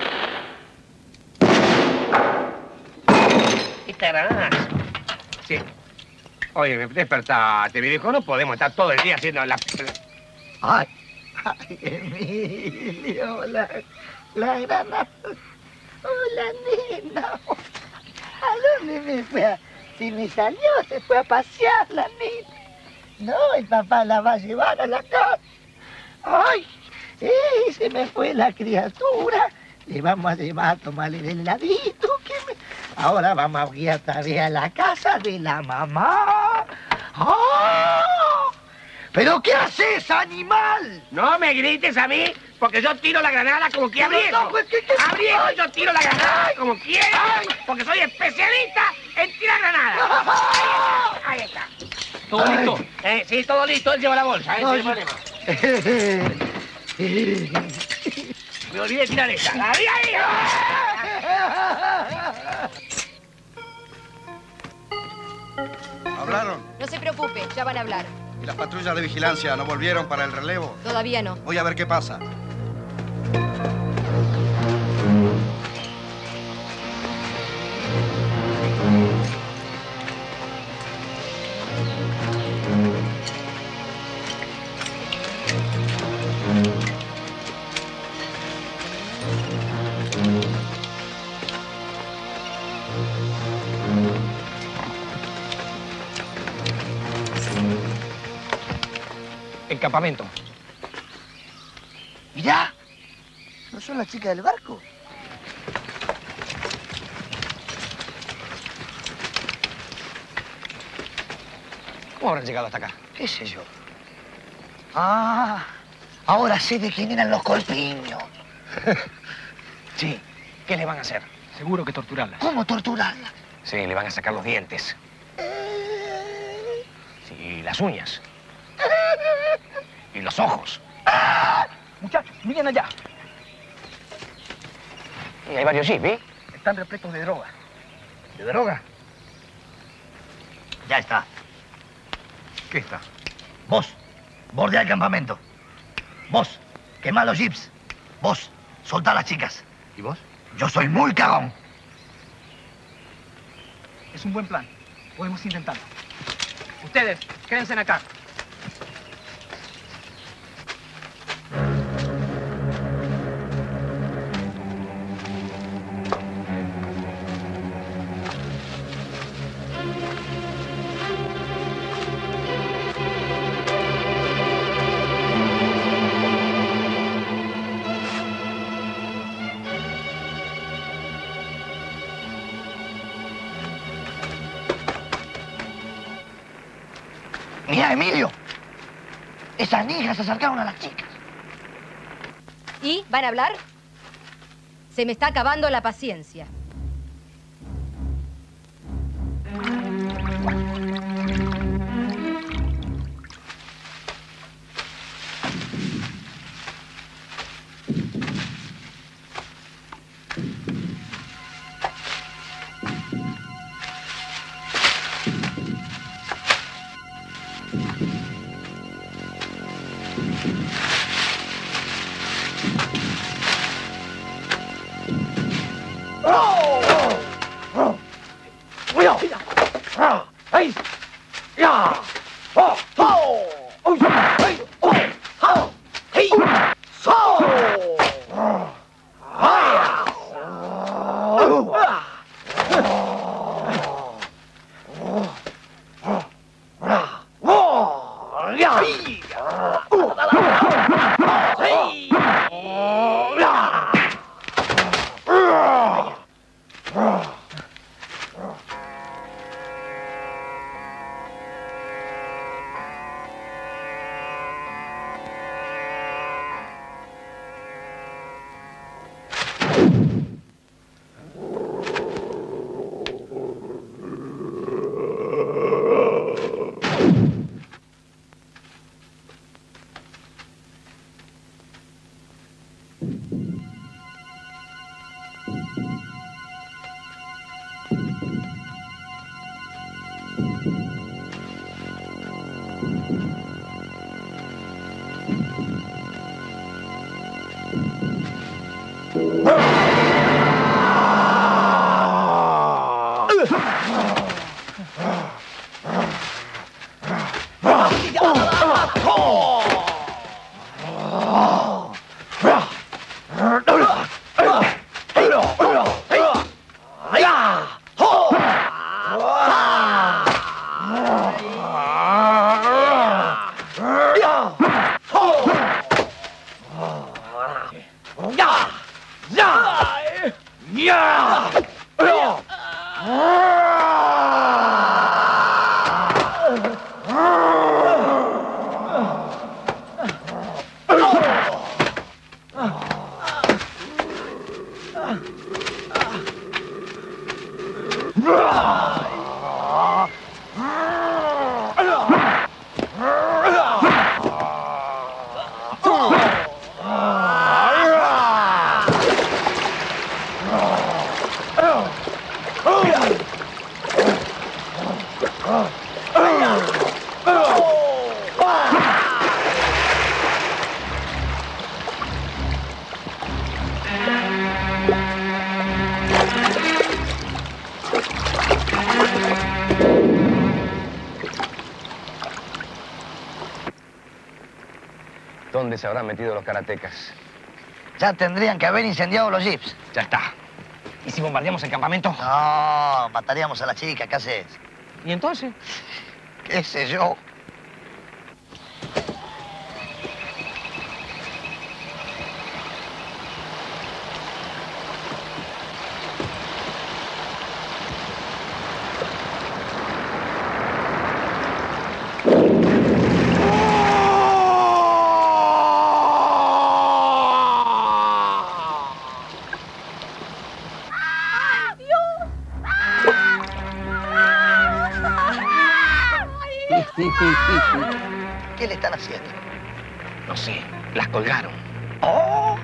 Esta granada. Sí. Oye, despertate, mi viejo. No podemos estar todo el día haciendo la... Ay, ay, Emilio, la, la granada. Hola, nena. ¿A dónde me fue a...? Si me salió, se fue a pasear la nena. No, el papá la va a llevar a la casa. Ay, ¡eh! Se me fue la criatura. Le vamos a llevar a tomarle del heladito. Que me... Ahora vamos a ir otra vez a la casa de la mamá. ¡Ah! ¿Pero qué haces, animal? No me grites a mí, porque yo tiro la granada como que Pero abriego. no, pues, ¿qué- qué- Abriego, yo tiro la granada como quiera, porque soy especialista en tirar granadas. Ahí está. ¿Todo Ay. listo? Eh, sí, todo listo, él lleva la bolsa, ¿eh? No, Sin yo- problema. Me olvidé de tirar esta. ¡La vi ahí! ¿Hablaron? No se preocupe, ya van a hablar. ¿Y las patrullas de vigilancia no volvieron para el relevo? Todavía no. Voy a ver qué pasa. El campamento. Mirá, ¿no son las chicas del barco? ¿Cómo habrán llegado hasta acá? ¿Qué sé yo? Ah, ahora sé de quién eran los corpiños. Sí. ¿Qué le van a hacer? Seguro que torturarla. ¿Cómo torturarla? Sí, le van a sacar los dientes. Sí, las uñas. Y los ojos. Muchachos, miren allá. Y hay varios jeeps, ¿eh? Están repletos de droga. ¿De droga? Ya está. ¿Qué está? Vos, bordea el campamento. Vos, quemá los jeeps. Vos, soltá a las chicas. ¿Y vos? Yo soy muy cagón. Es un buen plan. Podemos intentarlo. Ustedes, quédense acá. Mira, Emilio. Esas ninjas se acercaron a las chicas. ¿Y? ¿Van a hablar? Se me está acabando la paciencia. ¿Dónde se habrán metido los karatecas? Ya tendrían que haber incendiado los jeeps. Ya está. ¿Y si bombardeamos el campamento? No, mataríamos a la chica, ¿qué haces? ¿Y entonces? ¿Qué sé yo? ¿Qué le están haciendo? No sé, las colgaron. ¡Oh!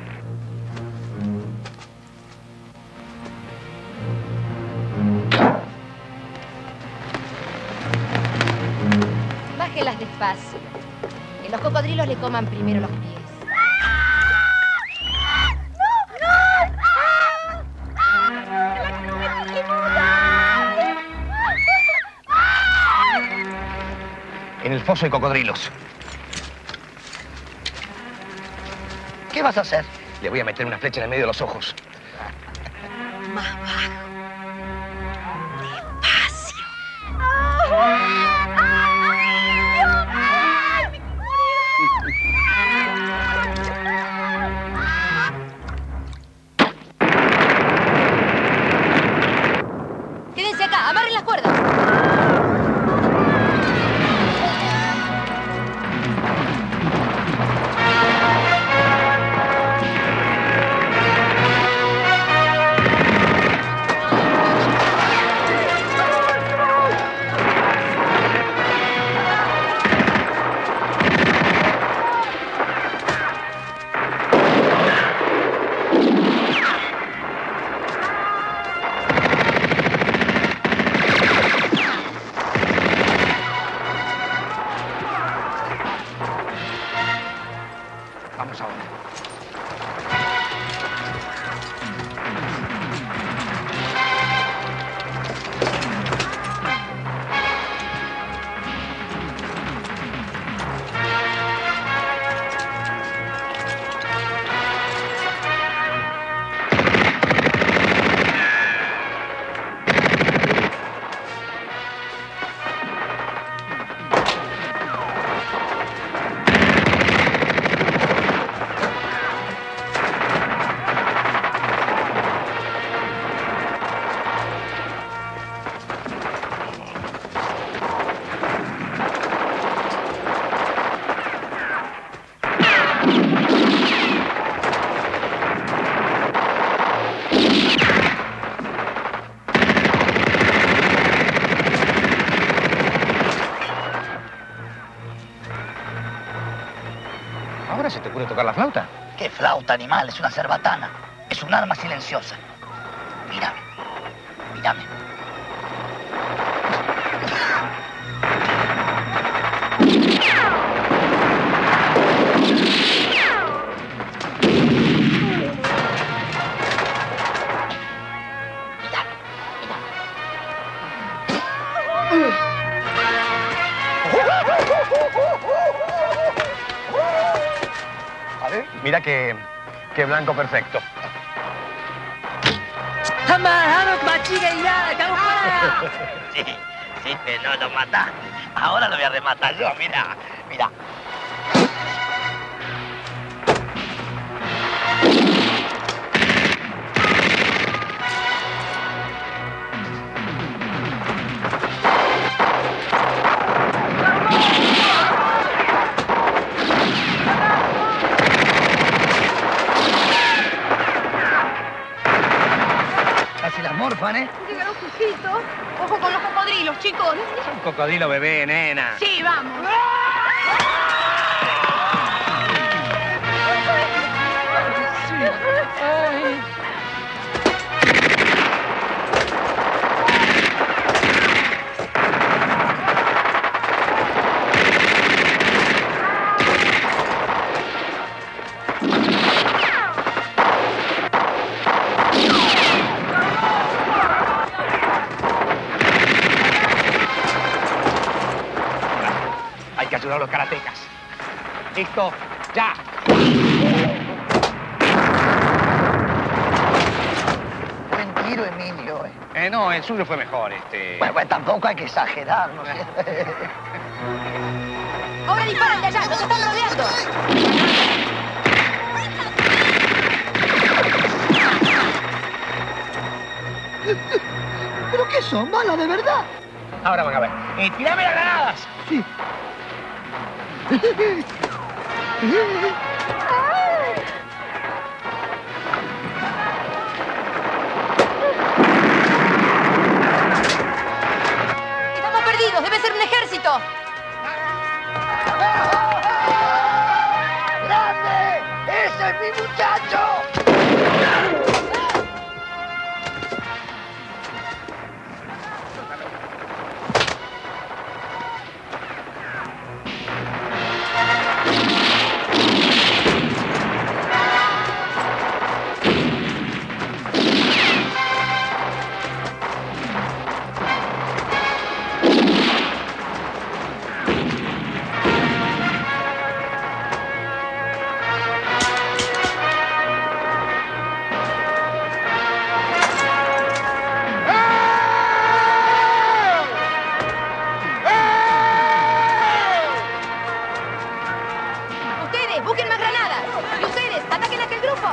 Bájelas despacio. Que los cocodrilos le coman primero los pies. En el foso hay cocodrilos. ¿Qué vas a hacer? Le voy a meter una flecha en el medio de los ojos. Más bajo. Despacio. Quédense acá, amarren las cuerdas. Vamos ahora. ¿Ahora se te ocurre tocar la flauta? ¿Qué flauta, animal? Es una cerbatana. Es un arma silenciosa. Mírame. Mírame. Mira qué, qué blanco perfecto. Sí, sí, pero no lo mataste. Ahora lo voy a rematar yo, mira, mira. Casi las morfan, ¿eh? Llegaron Jujito. Ojo con los cocodrilos, chicos. Es un cocodrilo bebé, nena. Sí, vamos. Ay. Hay que ayudar a los karatecas. Listo, ya. Buen tiro, Emilio, ¿eh? Eh, no, el suyo fue mejor, este. Bueno, bueno, tampoco hay que exagerar, ¿no? Ahora disparan de allá, nos están rodeando. ¿Pero qué son? ¿Balas de verdad? Ahora van a ver. Eh, ¡tirame las granadas! Sí. Estamos perdidos, debe ser un ejército. ¡Grande! ¡Ese es mi muchacho! Ustedes, busquen más granadas. Y ustedes, ataquen a aquel grupo.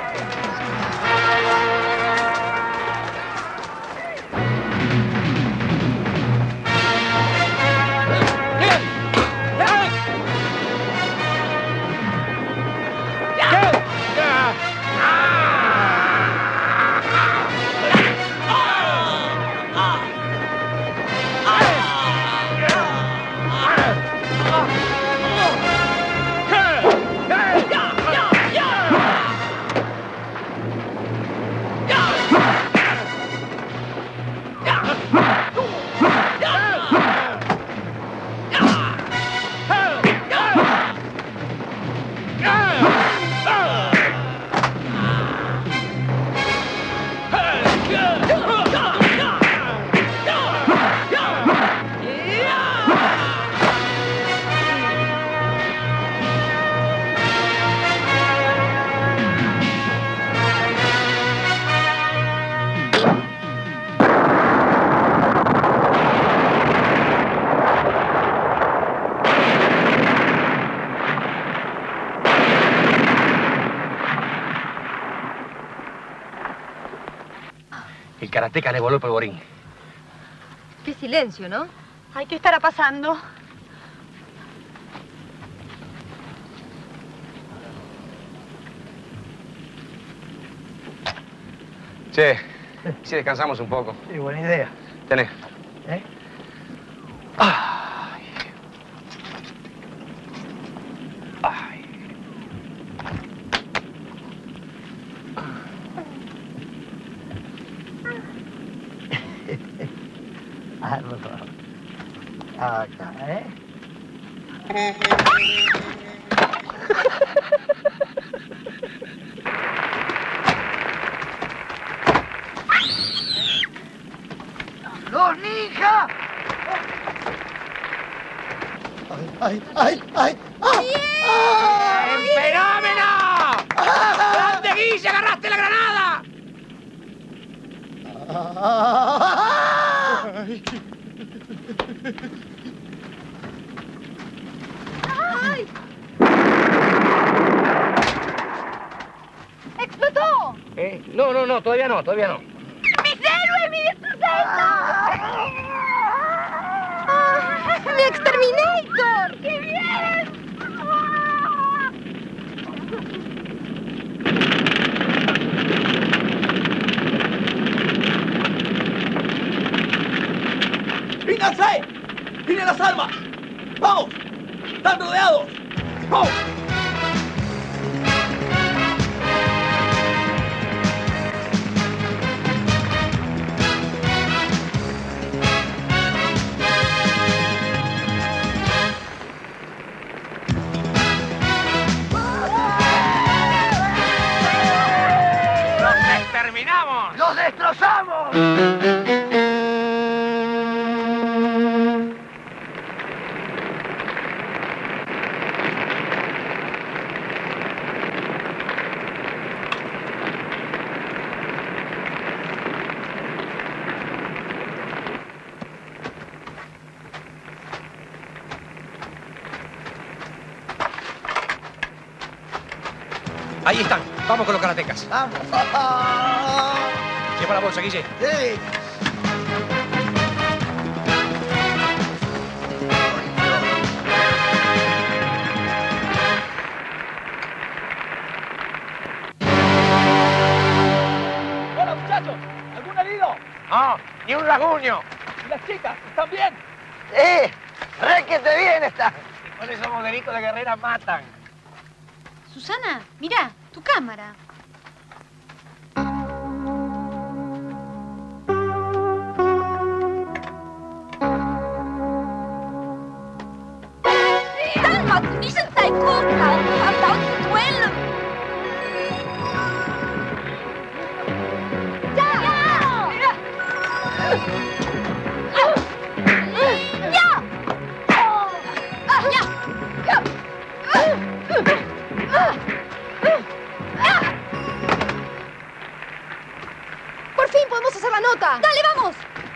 El karateca le voló el polvorín. Qué silencio, ¿no? Ay, ¿qué estará pasando? Che, si descansamos un poco. Sí, buena idea. Tenés. ¿Eh? Ay. Ay. Acá, ¿eh? ¡Los ninjas! ¡Ay, ay, ay! ¡Ay! ¡Ay! ¡Fenómeno! ¡Grande, Guille! ¡Agarraste la granada! Ay. ¡Ay! ¡Explotó! Eh, no, no, no, todavía no, todavía no. ¡Mis héroes, mi destructor! ¡Mi exterminator! ¡Qué bien! ¡Ríndanse! ¡Tienen las armas! ¡Vamos! ¡Están rodeados! ¡Vamos! ¡Los exterminamos! ¡Los destrozamos! Ahí están. Vamos con los karatecas. Vamos. Lleva la bolsa, Guille. Sí. Hola, muchachos. ¿Algún herido? No, ni un rasguño. ¿Y las chicas? ¿Están bien? ¡Eh! ¡Requete bien está! Con esos modelitos de guerrera matan. Susana, mira, tu cámara. ¡Por fin podemos hacer la nota! ¡Dale, vamos!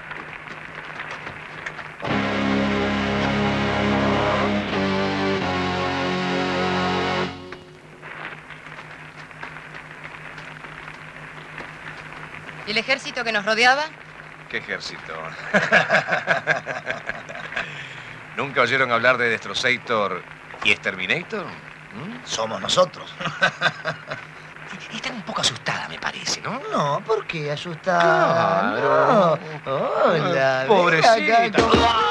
¿Y el ejército que nos rodeaba? ¿Qué ejército? ¿Nunca oyeron hablar de Destrozator y Exterminator? ¿Mm? Somos nosotros. Están un poco asustada, me parece, ¿no? No, ¿por qué asustada? Claro. No. Hola. Pobrecita. ven acá.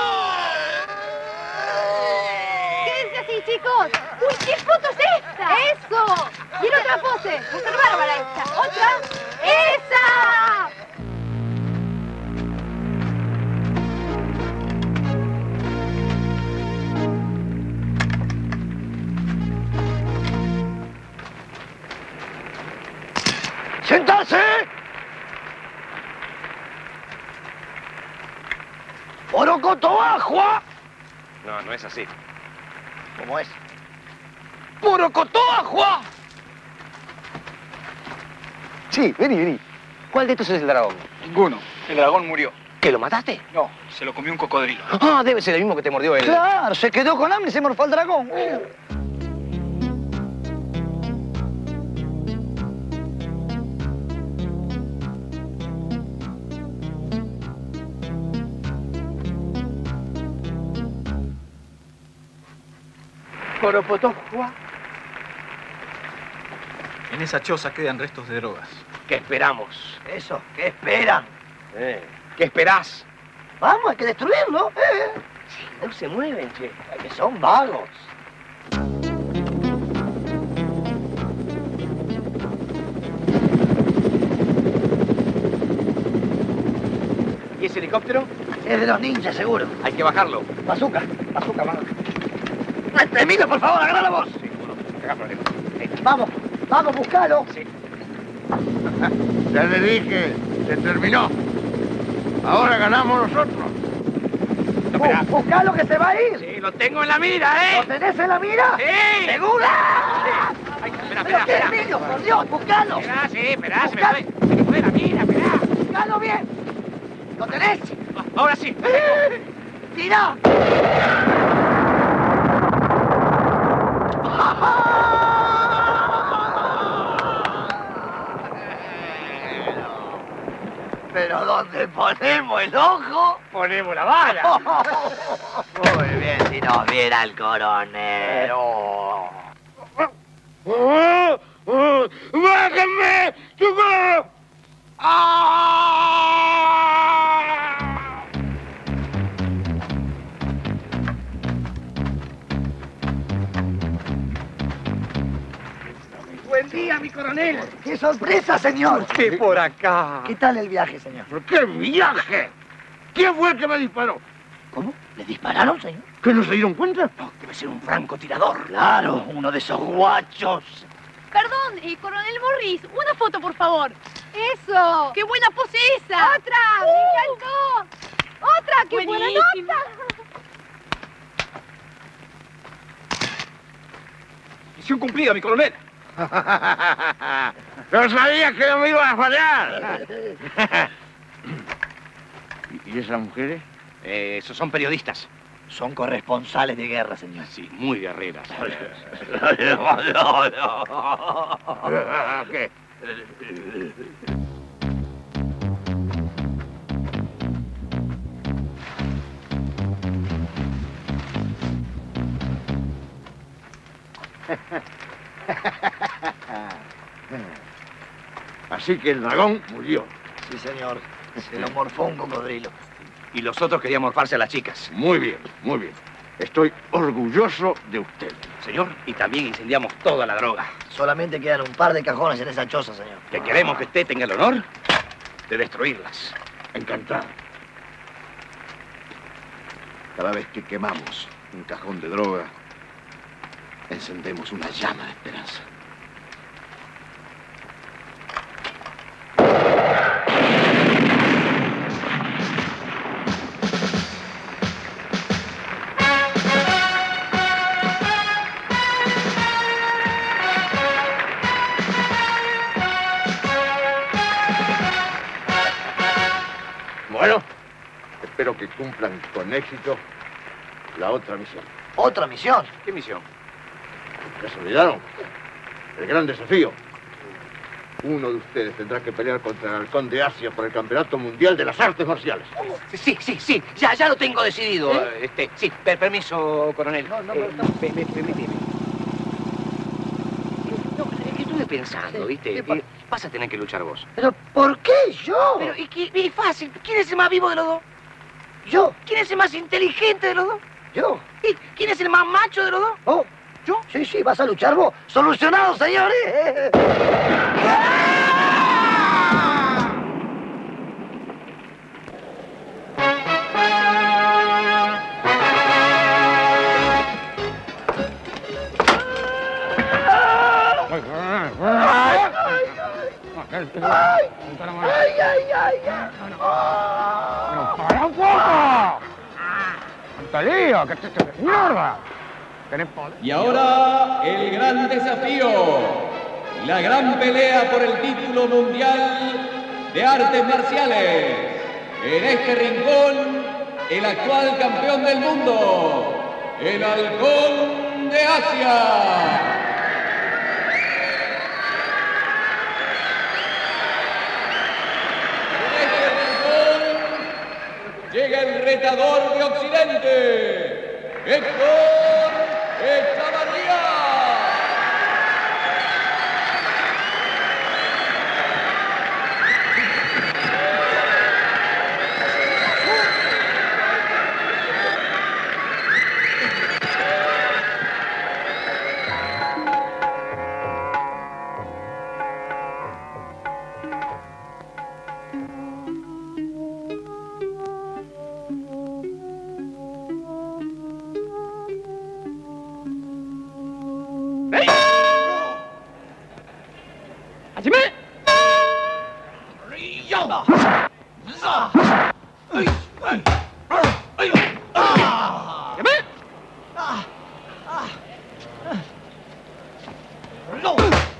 Quédense así, chicos. ¡Uy, qué foto es esta! ¡Eso! ¡Quiero otra pose! ¡Va a ser bárbara esta! ¡Otra! ¡Esa! ¡Sentarse! ¡Porocotoajua! No, no es así. ¿Cómo es? ¡Porocotoajua! Sí, vení, vení. ¿Cuál de estos es el dragón? Ninguno. El dragón murió. ¿Qué, lo mataste? No, se lo comió un cocodrilo. Ah, debe ser el mismo que te mordió él. Claro, se quedó con hambre y se morfó al dragón. Porocotoajua. En esa choza quedan restos de drogas. ¿Qué esperamos? Eso, ¿qué esperan? Eh, ¿Qué esperás? Vamos, hay que destruirlo. Eh. No se mueven, che. Que son vagos. ¿Y ese helicóptero? Es de los ninjas, seguro. Hay que bajarlo. Bazooka, bazooka, vamos. Emilio, por favor, agarra la voz. Sí, bueno, acá problema. Sí. Vamos, vamos, buscalo. Sí. Ya le dije, se terminó. Ahora ganamos nosotros. No, espera. Bu- buscalo que se va a ir. Sí, lo tengo en la mira, ¿eh? ¿Lo tenés en la mira? Sí. ¿Segura? Sí. Ay, espera, ¿Pero espera, qué, espera. Emilio? Por Dios, buscalo. Espera, sí, espera, se me fue, se me fue la mira, espera. Buscalo bien. ¿Lo tenés? Ahora sí. ¡Tira! ¿Pero dónde ponemos el ojo? Ponemos la bala. Muy bien, si nos viera el coronel. Oh. ¡Bájenme! ¡Socorro! Buen día, mi coronel. ¡Qué sorpresa, señor! Sí, por acá. ¿Qué tal el viaje, señor? ¿Qué viaje? ¿Quién fue el que me disparó? ¿Cómo? ¿Le dispararon, señor? ¿Que no se dieron cuenta? No, debe ser un francotirador. Claro, uno de esos guachos. Perdón, eh, coronel Morris, una foto, por favor. ¡Eso! ¡Qué buena pose esa! ¡Otra! ¡Me encantó! ¡Otra! ¡Qué buena Buenísima. nota! Misión cumplida, mi coronel. ¡No sabía que no me iba a fallar! ¿Y esas mujeres? Eh, esos son periodistas. Son corresponsales de guerra, señor. Sí, muy guerreras. ¿Qué? Así que el dragón murió. Sí, señor. Se lo morfó un cocodrilo. Y los otros querían morfarse a las chicas. Muy bien, muy bien. Estoy orgulloso de usted. Señor, y también incendiamos toda la droga. Solamente quedan un par de cajones en esa choza, señor. Que queremos que usted tenga el honor de destruirlas. Encantado. Cada vez que quemamos un cajón de droga, encendemos una llama de esperanza. Bueno, espero que cumplan con éxito la otra misión. ¿Otra misión? ¿Qué misión? ¿Ya se olvidaron? El gran desafío. Uno de ustedes tendrá que pelear contra el halcón de Asia por el Campeonato Mundial de las Artes Marciales. Sí, sí, sí. Ya, ya lo tengo decidido. ¿Eh? Este, sí, per permiso, coronel. No, no, eh, no. Me, me, permíteme. No, es que estuve pensando, ¿viste? Que vas a tener que luchar vos. ¿Pero por qué yo? Pero, y, y, y fácil. ¿Quién es el más vivo de los dos? ¿Yo? ¿Quién es el más inteligente de los dos? ¿Yo? ¿Y quién es el más macho de los dos? ¿Oh? ¿Yo? Sí, sí, vas a luchar vos. ¡Solucionado, señores! ¡Ay! ¡Ay, ay, ay! ay. ¡Pero para un poco! ¡Cuánto lío! ¡Qué te mierda! Y ahora el gran desafío, la gran pelea por el título mundial de artes marciales. En este rincón, el actual campeón del mundo, el halcón de Asia. Llega el retador de Occidente, Héctor Echavarría. ¡No!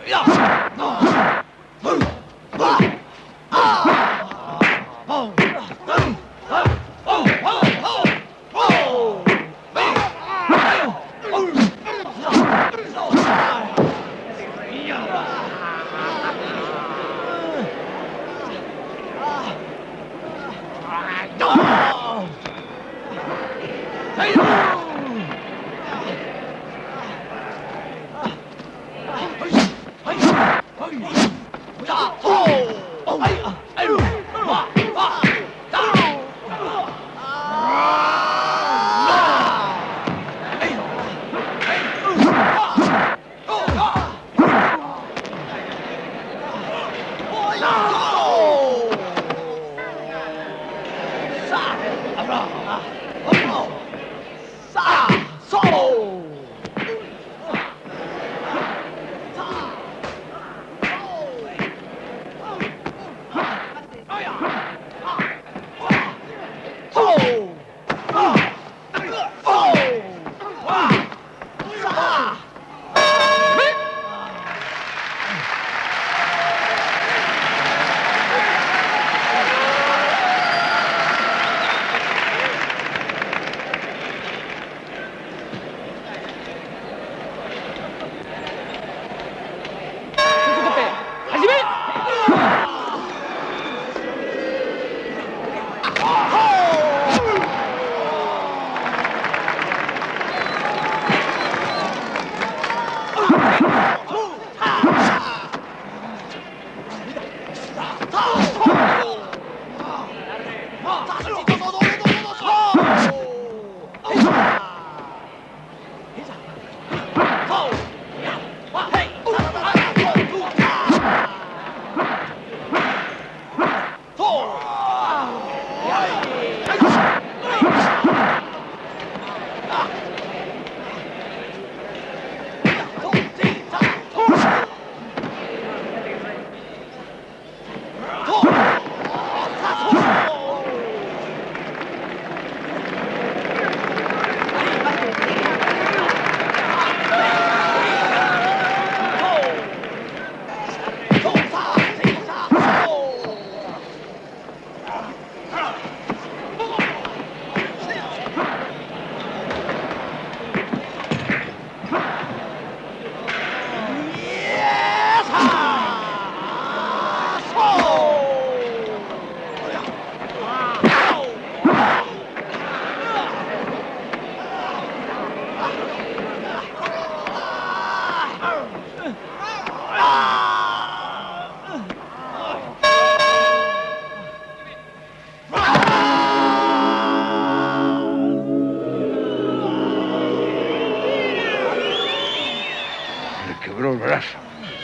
quebró el brazo.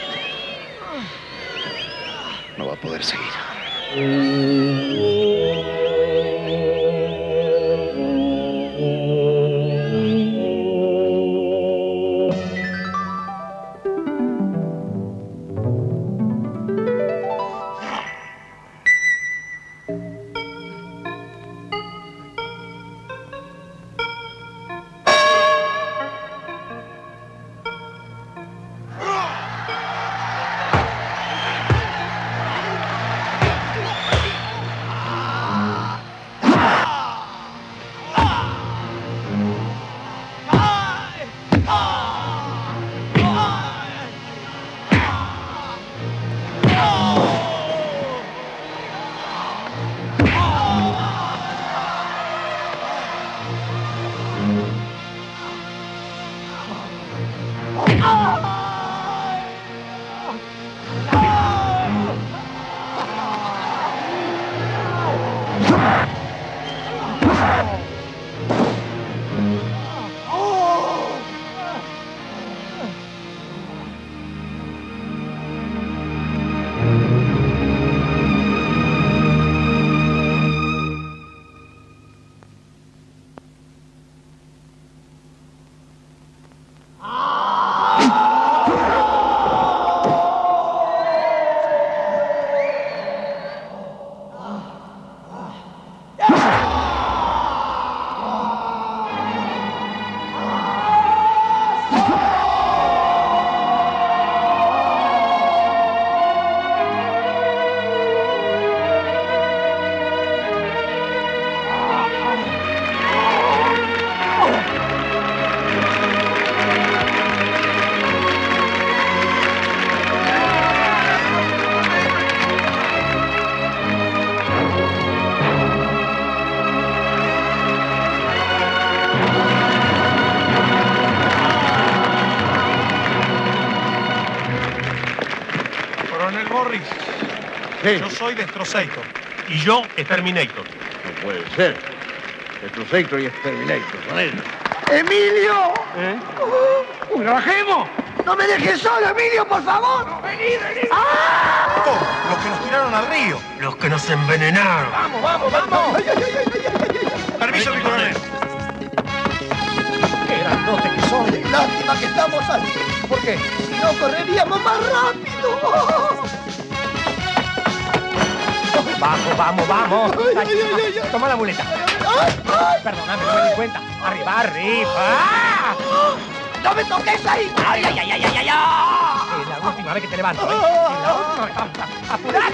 No va a poder seguir. Morris. Sí. Yo soy Destrozator. Y yo, Exterminator. No puede ser. Destrozator y Exterminator, con él. ¡Emilio! ¿Eh? ¡Uy, trabajemos! ¡No me dejes solo, Emilio, por favor! ¡No, vení, vení! ¡Ah! Oh, los que nos tiraron al río. Los que nos envenenaron. ¡Vamos, vamos, vamos! ¡Ay, ay, ay, ay, ay, ay! Permiso, mi coronel. ¡Qué grandote que son! Lástima que estamos así. ¿Por qué? Si no, correríamos más rápido. Vamos, vamos, vamos. Ay, ay, ay, ay, ay. Toma la muleta. Ay, ay. Perdóname, no me di cuenta. Arriba, arriba. ¡No me toques ahí! ¡Ay, ay, ay, ay, ay, ay! Es la última vez que te levanto. ¿eh? Es la última vez. ¡Apurá!